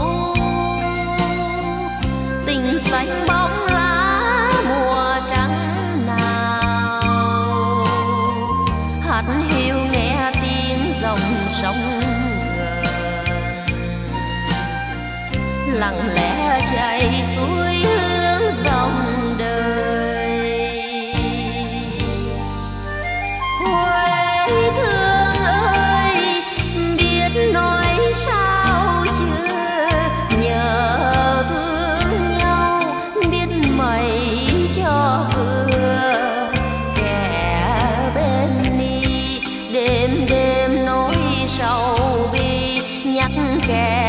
tình xanh bóng lá mùa trắng nào. Hát hiu nghe tiếng dòng sông lặng lẽ chảy xuôi hướng dòng đời. Huế thương ơi, biết nói sao chưa, nhớ thương nhau biết mày cho vừa. Kẻ bên đi đêm đêm nỗi sầu bi, nhắc kẻ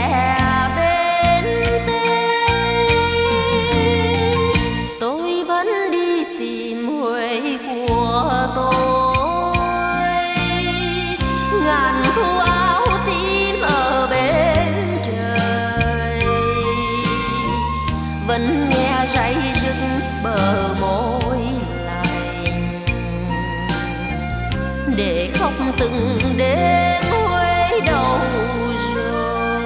vẫn nghe ray rứt bờ môi lạnh, để khóc từng đêm Huế đâu rồi.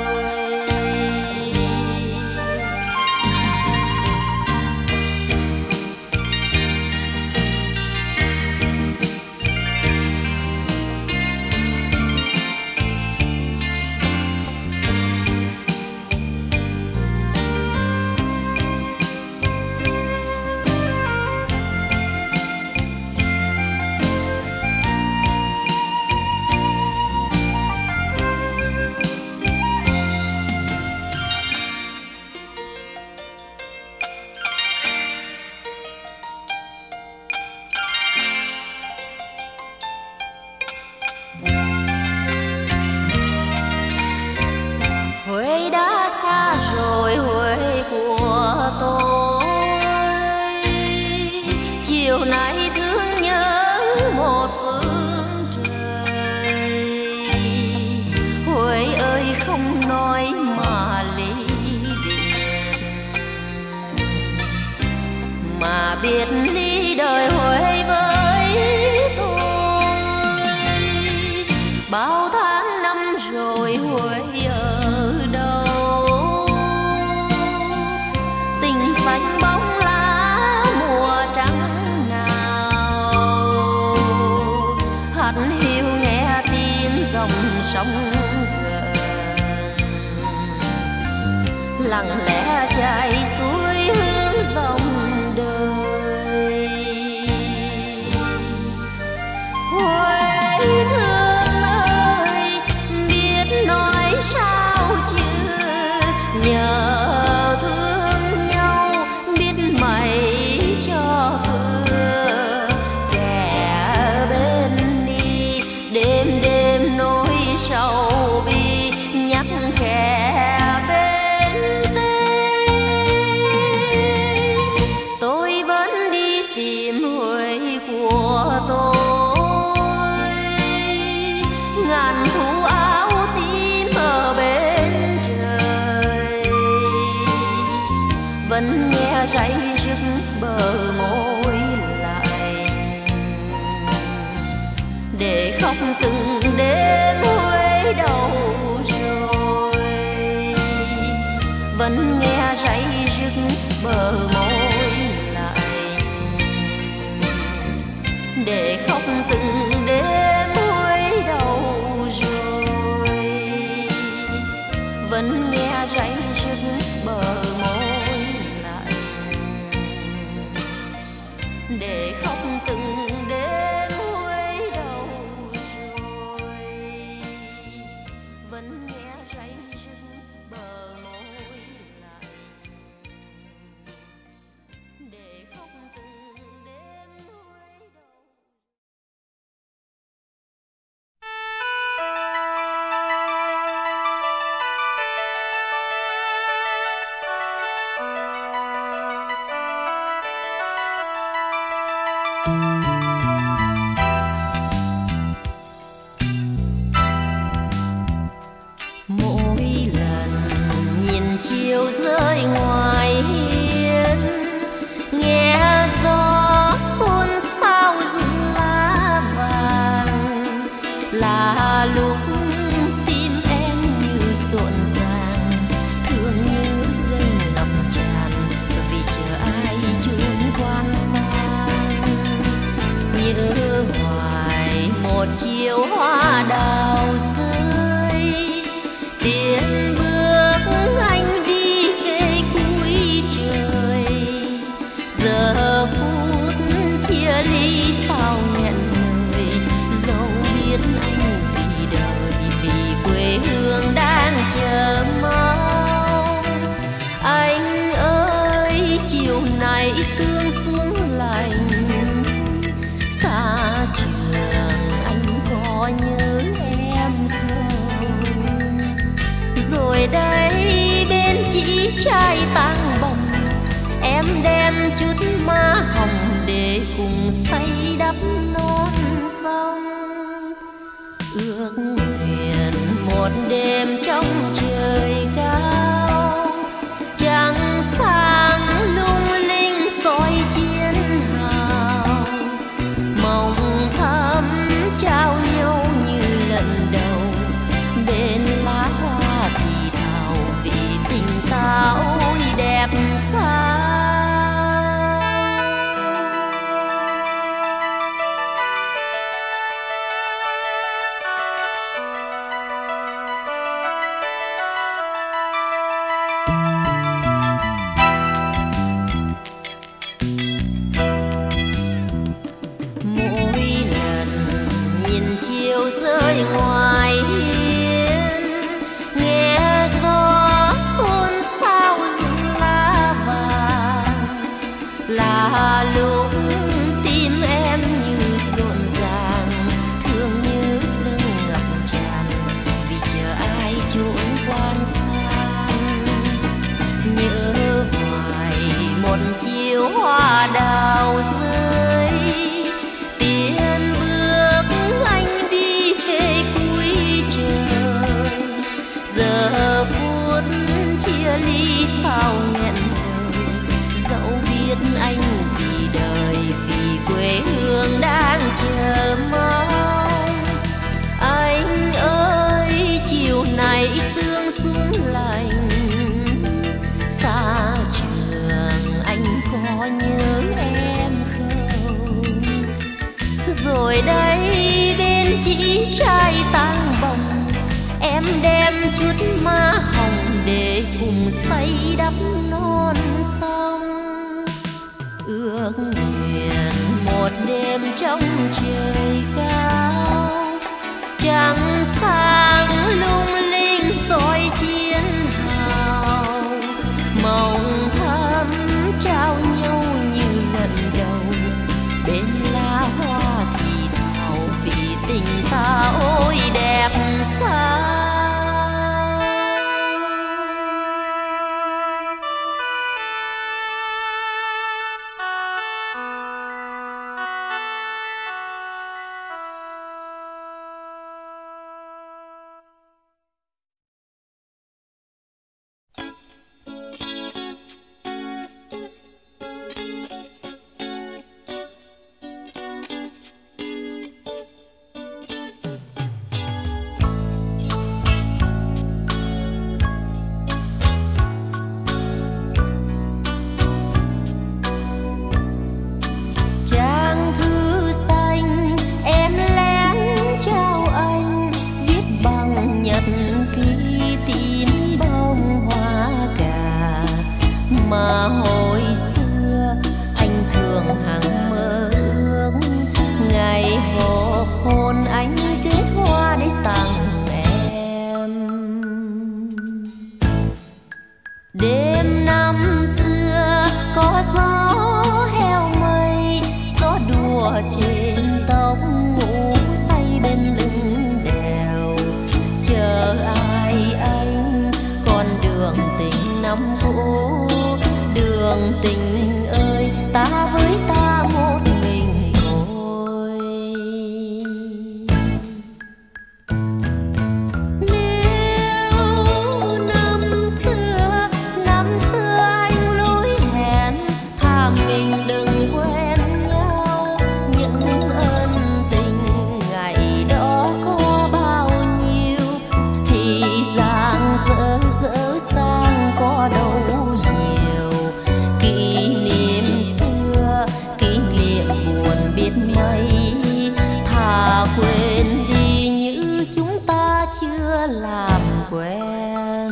Huế đã xa rồi Huế của tôi, chiều nay thương nhớ một phương trời. Huế ơi không nói mà ly biệt, mà biệt ly đời Huế với tôi. Bao tháng năm rồi Huế ở đâu, tình xanh bóng lá mùa trắng nào. Hát hiu nghe tiếng dòng sông gần lặng lẽ chảy xuôi hướng dòng đời. Huế thương ơi, biết nói sao chưa, nhớ thương nhau biết mày cho vừa. Kẻ bên đi đêm đêm nỗi sầu bi, nhắc kẻ bên tê. Tôi vẫn đi tìm Huế của tôi, ngàn thu áo tím ở bên trời. Vẫn nghe ray rứt bờ môi lạnh, để khóc từng đêm Huế đâu rồi. Vẫn nghe ray rứt bờ môi lạnh, để khóc từng đêm Huế đâu rồi. Vẫn nghe ray rứt bờ môi lạnh, để khóc từng đêm Huế đâu rồi. Vẫn nghe ray rứt bờ môi lạnh, để khóc từng đêm Huế đâu. Một chiều rơi ngoài hiên, nghe gió xôn xao rung lá vàng, là lúc tim em như rộn ràng, thương như dây ngập tràn vì chờ ai chốn quan sang. Nhớ hoài một chiều hoa đào rơi, tiến bước anh đi về cuối trời. Giờ phút chia ly sao nghẹn lời, dẫu biết anh vì đời vì quê hương đang chờ mong. Anh ơi chiều nay sương xuống lạnh, xa trường anh có nhớ em không? Rồi đây bên chị trai tang bồng, em đem chút má hồng để cùng xây đắp non sông. Ước nguyện một đêm trong trời cao, trăng sáng lung linh soi chiến hào, mong thắm trao nhau như lần đầu, bên lá hoa thì thào vì tình ta ôi đẹp sao. Rơi ngoài hiên, nghe gió xôn xao rung lá vàng, là lúc tim em như rộn ràng, thương như dâng ngập tràn vì chờ ai chốn quan sang. Nhớ hoài một chiều hoa đào rơi, tiến bước anh đi về cuối trời. Giờ phút chia ly sao nghẹn lời, dẫu biết anh vì đời vì quê hương đang chờ mong. Anh ơi chiều nay sương xuống lạnh, xa trường anh có nhớ em không? Rồi đây bên chị trai tang bồng, em đem chút má hồng để cùng xây đắp non sông. Ước nguyện một đêm trong trời cao, trăng sáng lung linh soi chiến hào, mong thắm trao nhau như lần đầu, bên lá hoa thì thào vì tình ta ôi đẹp sao. Trên tóc ngủ say bên lưng đèo, chờ ai anh con đường tình năm cũ. Đường tình ơi ta với ta một mình thôi. Nếu năm xưa quen.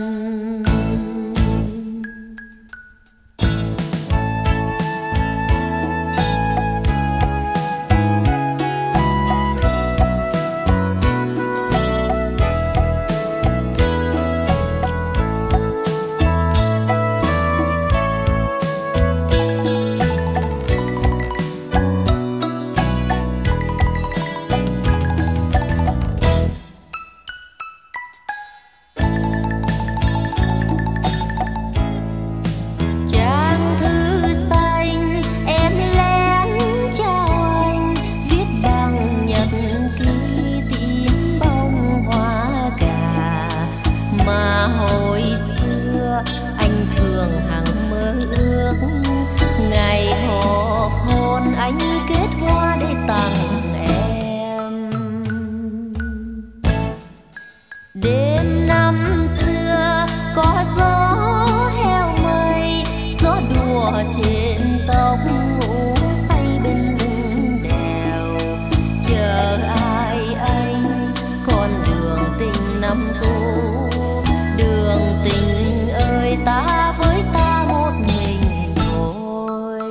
Đêm năm xưa có gió heo mây, gió đùa trên tóc ngủ say bên lưng đèo. Chờ ai anh con đường tình năm cũ, đường tình ơi ta với ta một mình thôi.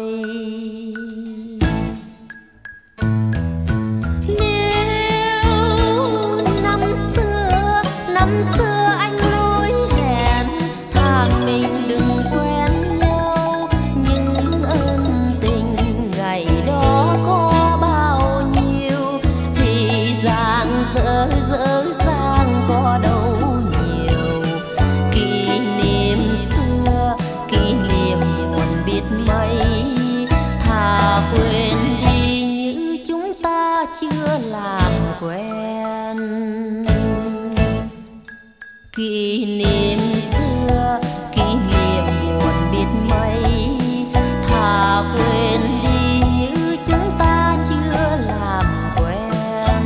Năm xưa anh lối hẹn thà mình đừng quen nhau, những ơn tình ngày đó có bao nhiêu thì dang dở dở dang có đâu nhiều. Kỷ niệm xưa kỷ niệm buồn biết mấy, thà quên đi như chúng ta chưa làm quen. Kỷ niệm xưa kỷ niệm buồn biết mấy, thà quên đi như chúng ta chưa làm quen.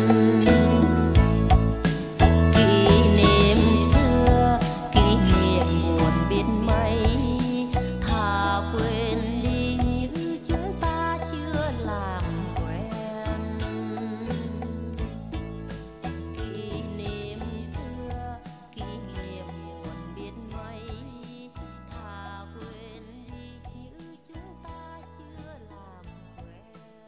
Kỷ niệm xưa kỷ niệm buồn biết mấy, thà quên đi như chúng ta chưa làm quen. Kỷ niệm xưa kỷ niệm buồn biết mấy, thà quên đi như chúng ta chưa làm quen.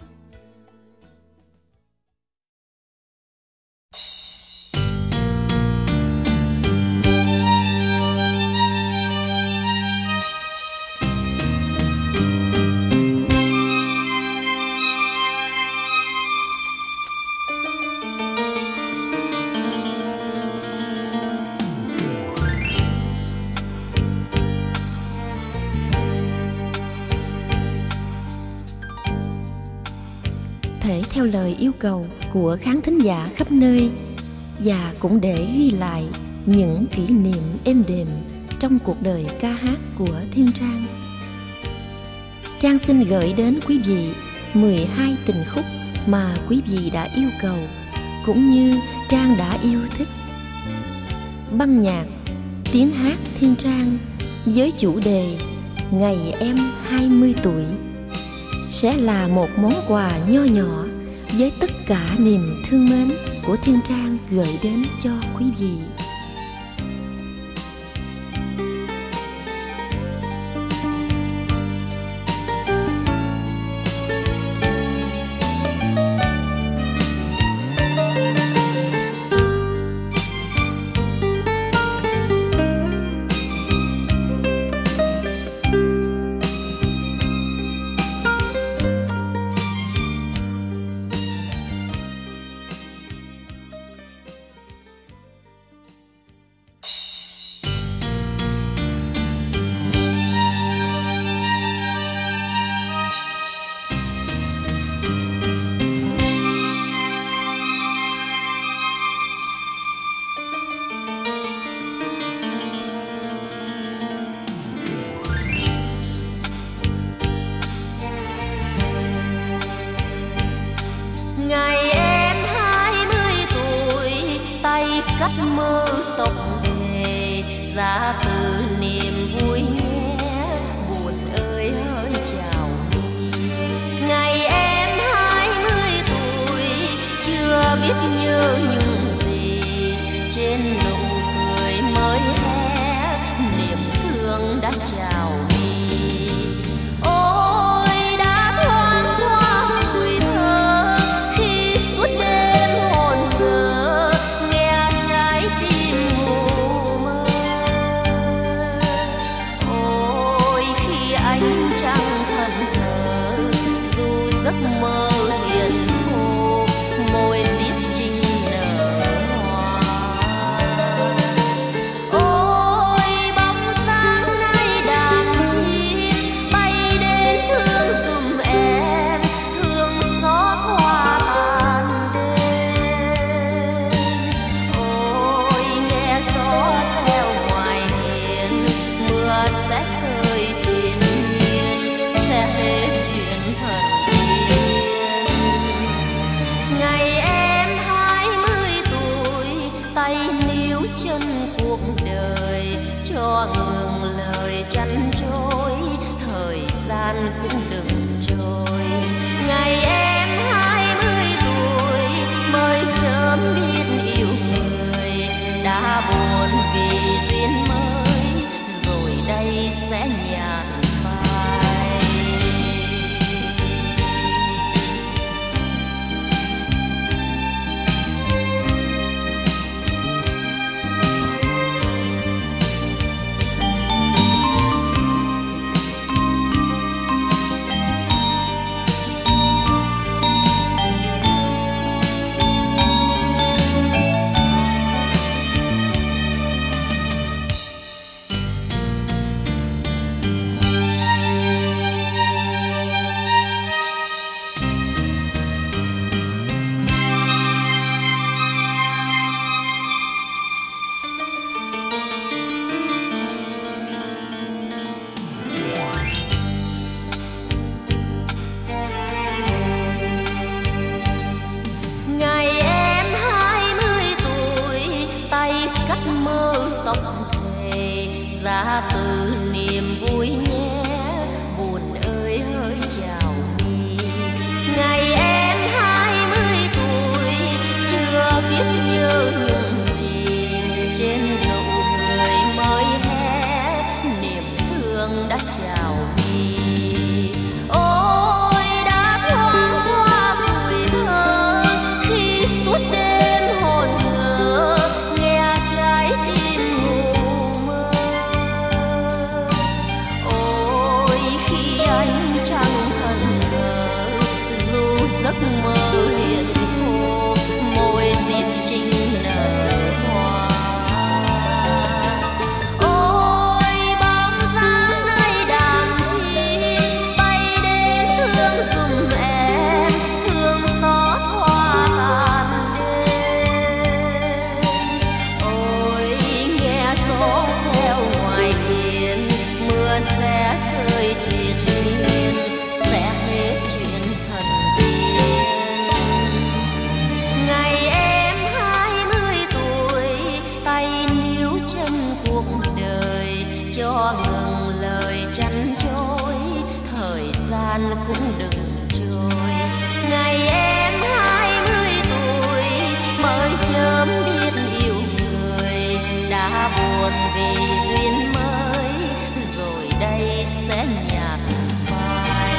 Thể theo lời yêu cầu của khán thính giả khắp nơi, và cũng để ghi lại những kỷ niệm êm đềm trong cuộc đời ca hát của Thiên Trang. Trang xin gửi đến quý vị mười hai tình khúc mà quý vị đã yêu cầu cũng như Trang đã yêu thích. Băng nhạc tiếng hát Thiên Trang với chủ đề Ngày em hai mươi tuổi sẽ là một món quà nho nhỏ với tất cả niềm thương mến của Thiên Trang gửi đến cho quý vị. đời, cho ngừng lời chăn trôi, thời gian cũng đừng trôi. Ngày em hai mươi tuổi mới chớm biết yêu người, đã buồn vì duyên mới, rồi đây sẽ nhạt phai. Ra từ niềm vui nhé, buồn ơi hỡi chào mi. Ngày em hai mươi tuổi chưa biết nhớ nhung gì, trên nụ cười mới hé niềm thương đã chào mi. Ôi đã thoáng qua tuổi thơ khi suốt đêm hồn ngỡ nghe trái tim ngủ mơ. Giấc mơ hiện khô, môi tím trinh nở hoa. Ôi bóng dáng nơi đàn chi bay đến thương giùm em, thương xót hoa tàn đêm. Ôi nghe gió reo ngoài hiên, mưa sẽ rơi triền miên, sẽ hết chuyện thần. Ngày em hai mươi tuổi tay níu chân cuộc đời, cho ngừng lời chăn trôi, thời gian cũng đừng trôi. Ngày em hai mươi tuổi mới chớm biết yêu người, đã buồn vì duyên mới, rồi đây sẽ nhạt phai.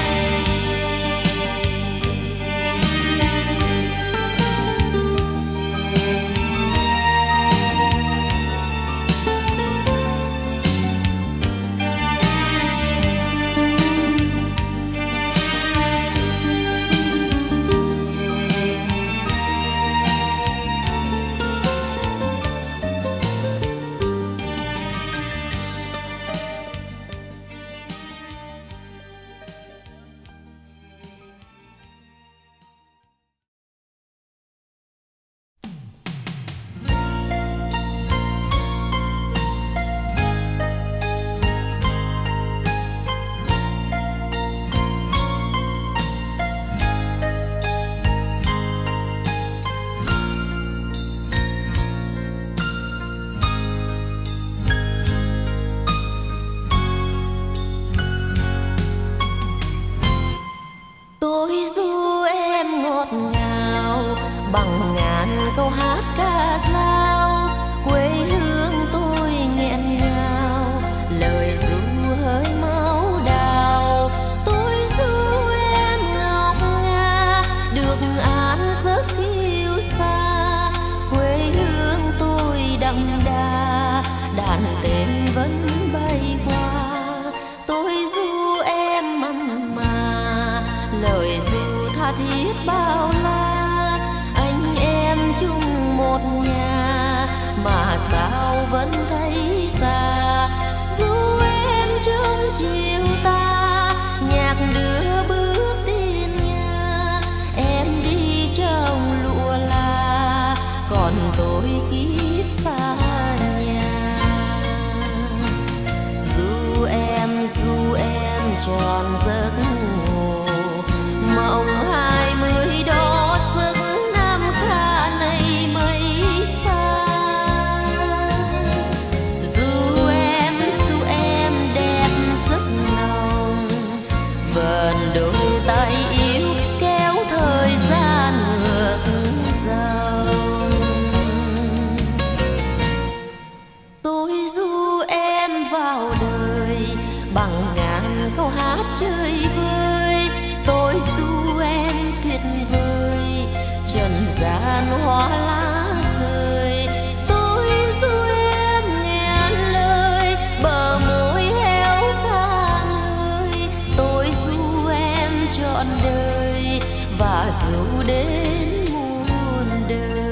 bằng ngàn câu hát chơi vơi. Tôi du em tuyệt vời, trần gian hoa lá rơi. Tôi du em ngàn lời, bờ môi héo khan hơi. Tôi du em trọn đời và dù đến muôn đời.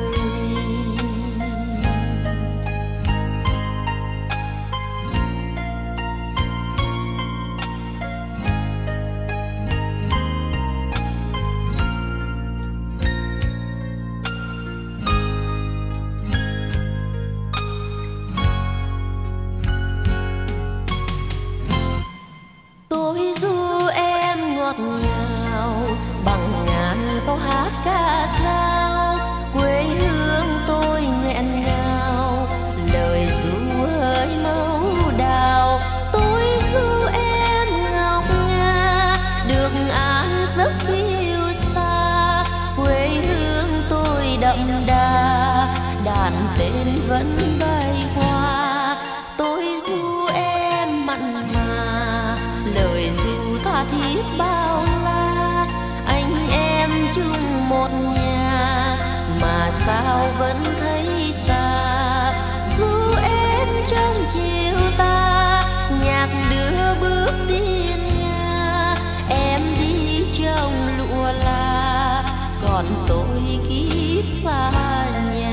Tôi du em ngọt ngào bằng ngàn câu hát ca dao. Quê hương tôi nghẹn ngào, lời ru hơi máu đào. Tôi du em ngọc ngà, được an giấc phiêu xa. Quê hương tôi đậm đà, đàn tên vẫn bay qua. Tôi du em mặn mà, lời ru tha thiết bao la. Anh em chung một nhà mà sao vẫn thấy xa. Du em trong chiều ta, nhạc đưa bước tiên nhà. Em đi trong lụa la, còn tôi kiếp xa nhà.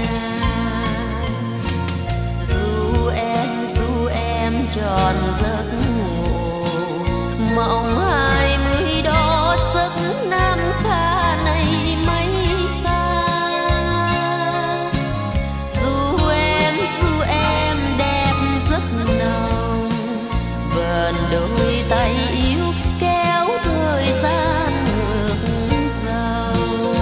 Du em, du em tròn giấc ngủ, mộng hai mươi đó giấc nam kha này mấy xa. Du em, du em đẹp giấc nồng, vờn đôi tay yêu kéo thời gian ngược dòng.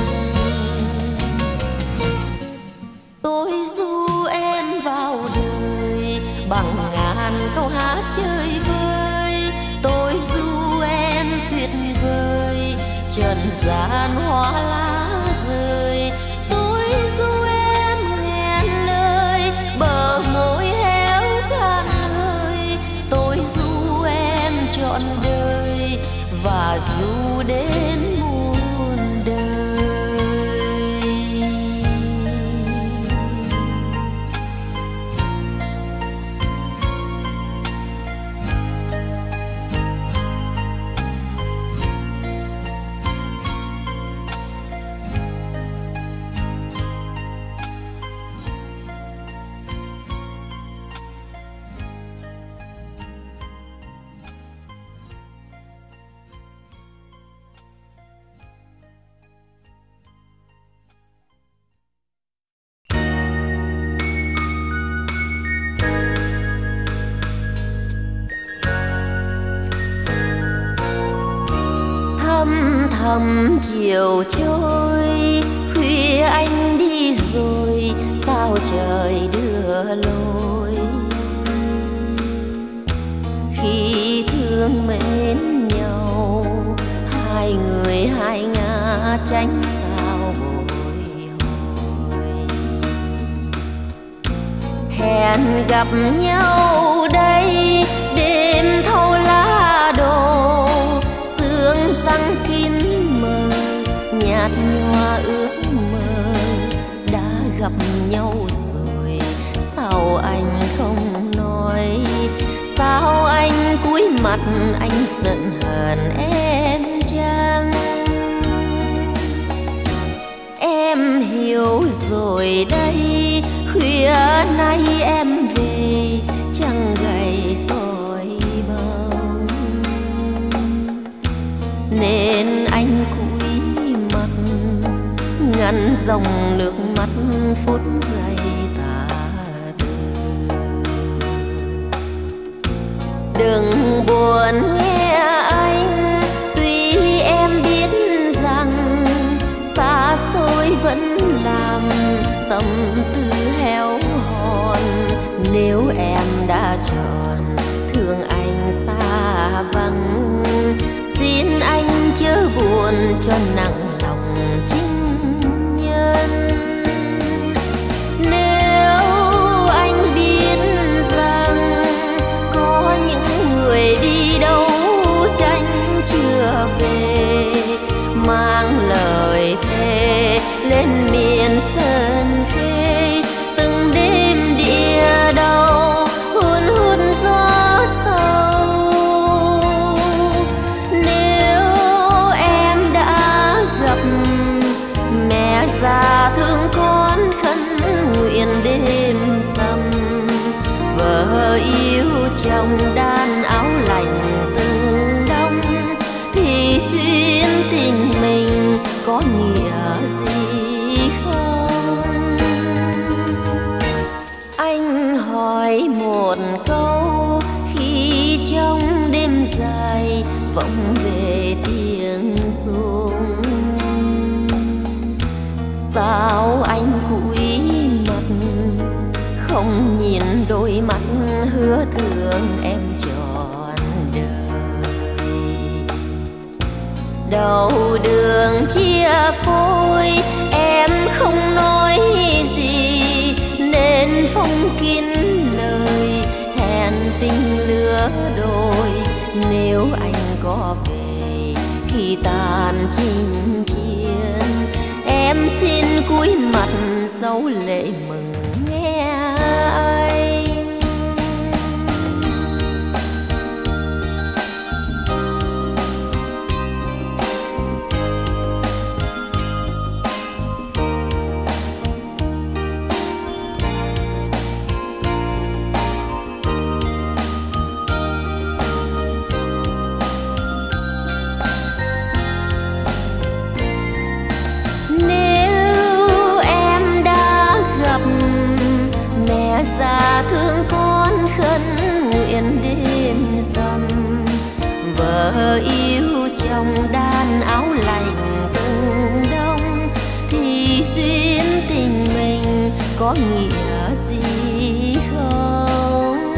Tôi du em vào đời bằng ngàn câu hát chơi vơi. Tôi du em tuyệt vời, trần gian hoa lá rơi. Tôi du em ngàn lời, bờ môi héo khan hơi. Tôi du em trọn đời và du đến muôn đời. Thăm thầm chiều trôi, khuya anh đi rồi, sao trời đưa lối. Khi thương mến nhau, hai người hai ngả tránh sao bồi hồi. Hẹn gặp nhau đây, đêm thâu lá đổ, sương răng kín mờ, nhạt nhòa ước mơ. Đã gặp nhau rồi, sao anh không nói? Sao anh cúi mặt anh giận hờn em chăng? Em hiểu rồi đây, khuya nay em về chẳng gầy soi bóng. Nên anh cúi mặt ngăn dòng nước mắt phút giây tà từ. Đừng buồn nghe anh, tuy em biết rằng xa xôi vẫn làm tâm tư héo hòn. Nếu em đã chọn thương anh xa vắng, xin anh chớ buồn cho nặng lòng chính nhân. Nếu anh biết rằng có những người vợ yêu chồng đan áo lạnh từng đông, thì xuyên tình mình có nghĩa gì không? Anh hỏi một câu khi trong đêm dài vọng về tiếng xuông, sao anh cúi mặt không nhìn đôi mắt hứa thương em trọn đời? Đầu đường chia phôi em không nói gì, nên phong kín lời hẹn tình lứa đôi. Nếu anh có về khi tàn chinh chiến, em xin cúi mặt dấu lệ mừng nghe anh. Già thương con khấn nguyện đêm rằm, vợ yêu chồng đan áo lạnh từng đông, thì duyên tình mình có nghĩa gì không?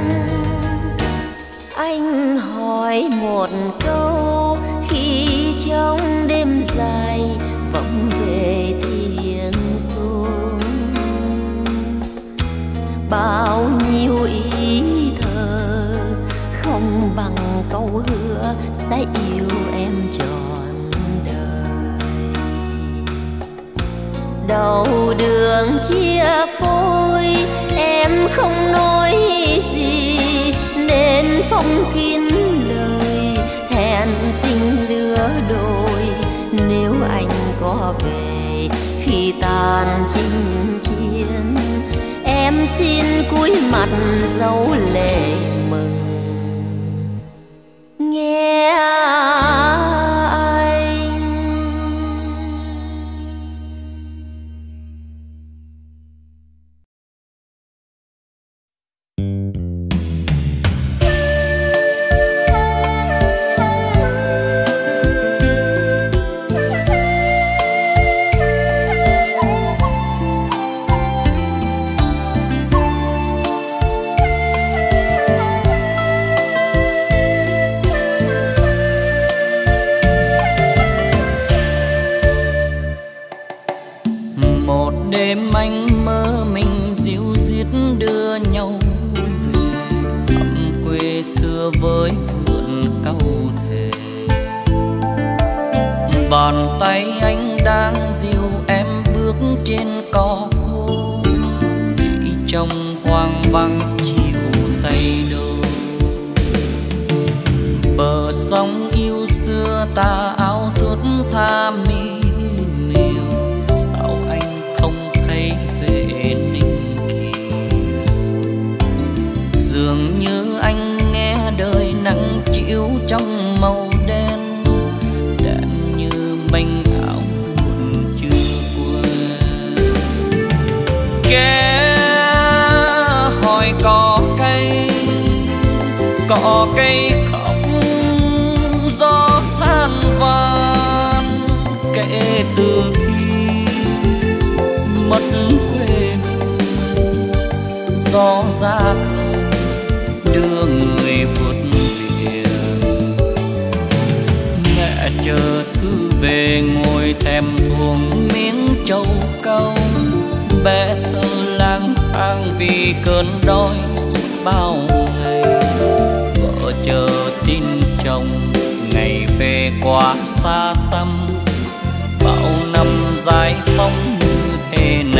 Anh hỏi một câu khi trong đêm dài vọng về tiếng xuông, bao nhiêu ý thơ không bằng câu hứa sẽ yêu em trọn đời. Đầu đường chia phôi em không nói gì, nên phong kín lời hẹn tình lứa đôi. Nếu anh có về khi tàn chinh chiến, em xin cúi mặt dấu lệ mừng nghe anh. Đêm anh mơ mình dịu dít đưa nhau về thăm quê xưa với vườn cau thề. Bàn tay anh đang dìu em bước trên cỏ khô, đi trong hoang vắng chiều tây đô. Bờ sông yêu xưa ta áo thướt tha mi miều, sao anh không thấy về Ninh Kiều? Dường như anh nghe đời nắng chiếu trong màu đen, đen như manh áo buồn chưa quên. Ghé hỏi cỏ cây, cỏ cây khóc gió than van, kể từ khi mất quê hương, gió ra khơi đưa người vượt biển. Mẹ chờ thư về ngồi thèm thuồng miếng trầu cau, bé thơ lang thang vì cơn đói suốt bao ngày. Vợ chờ tin chồng ngày về quá xa xăm, bao năm giải phóng như thế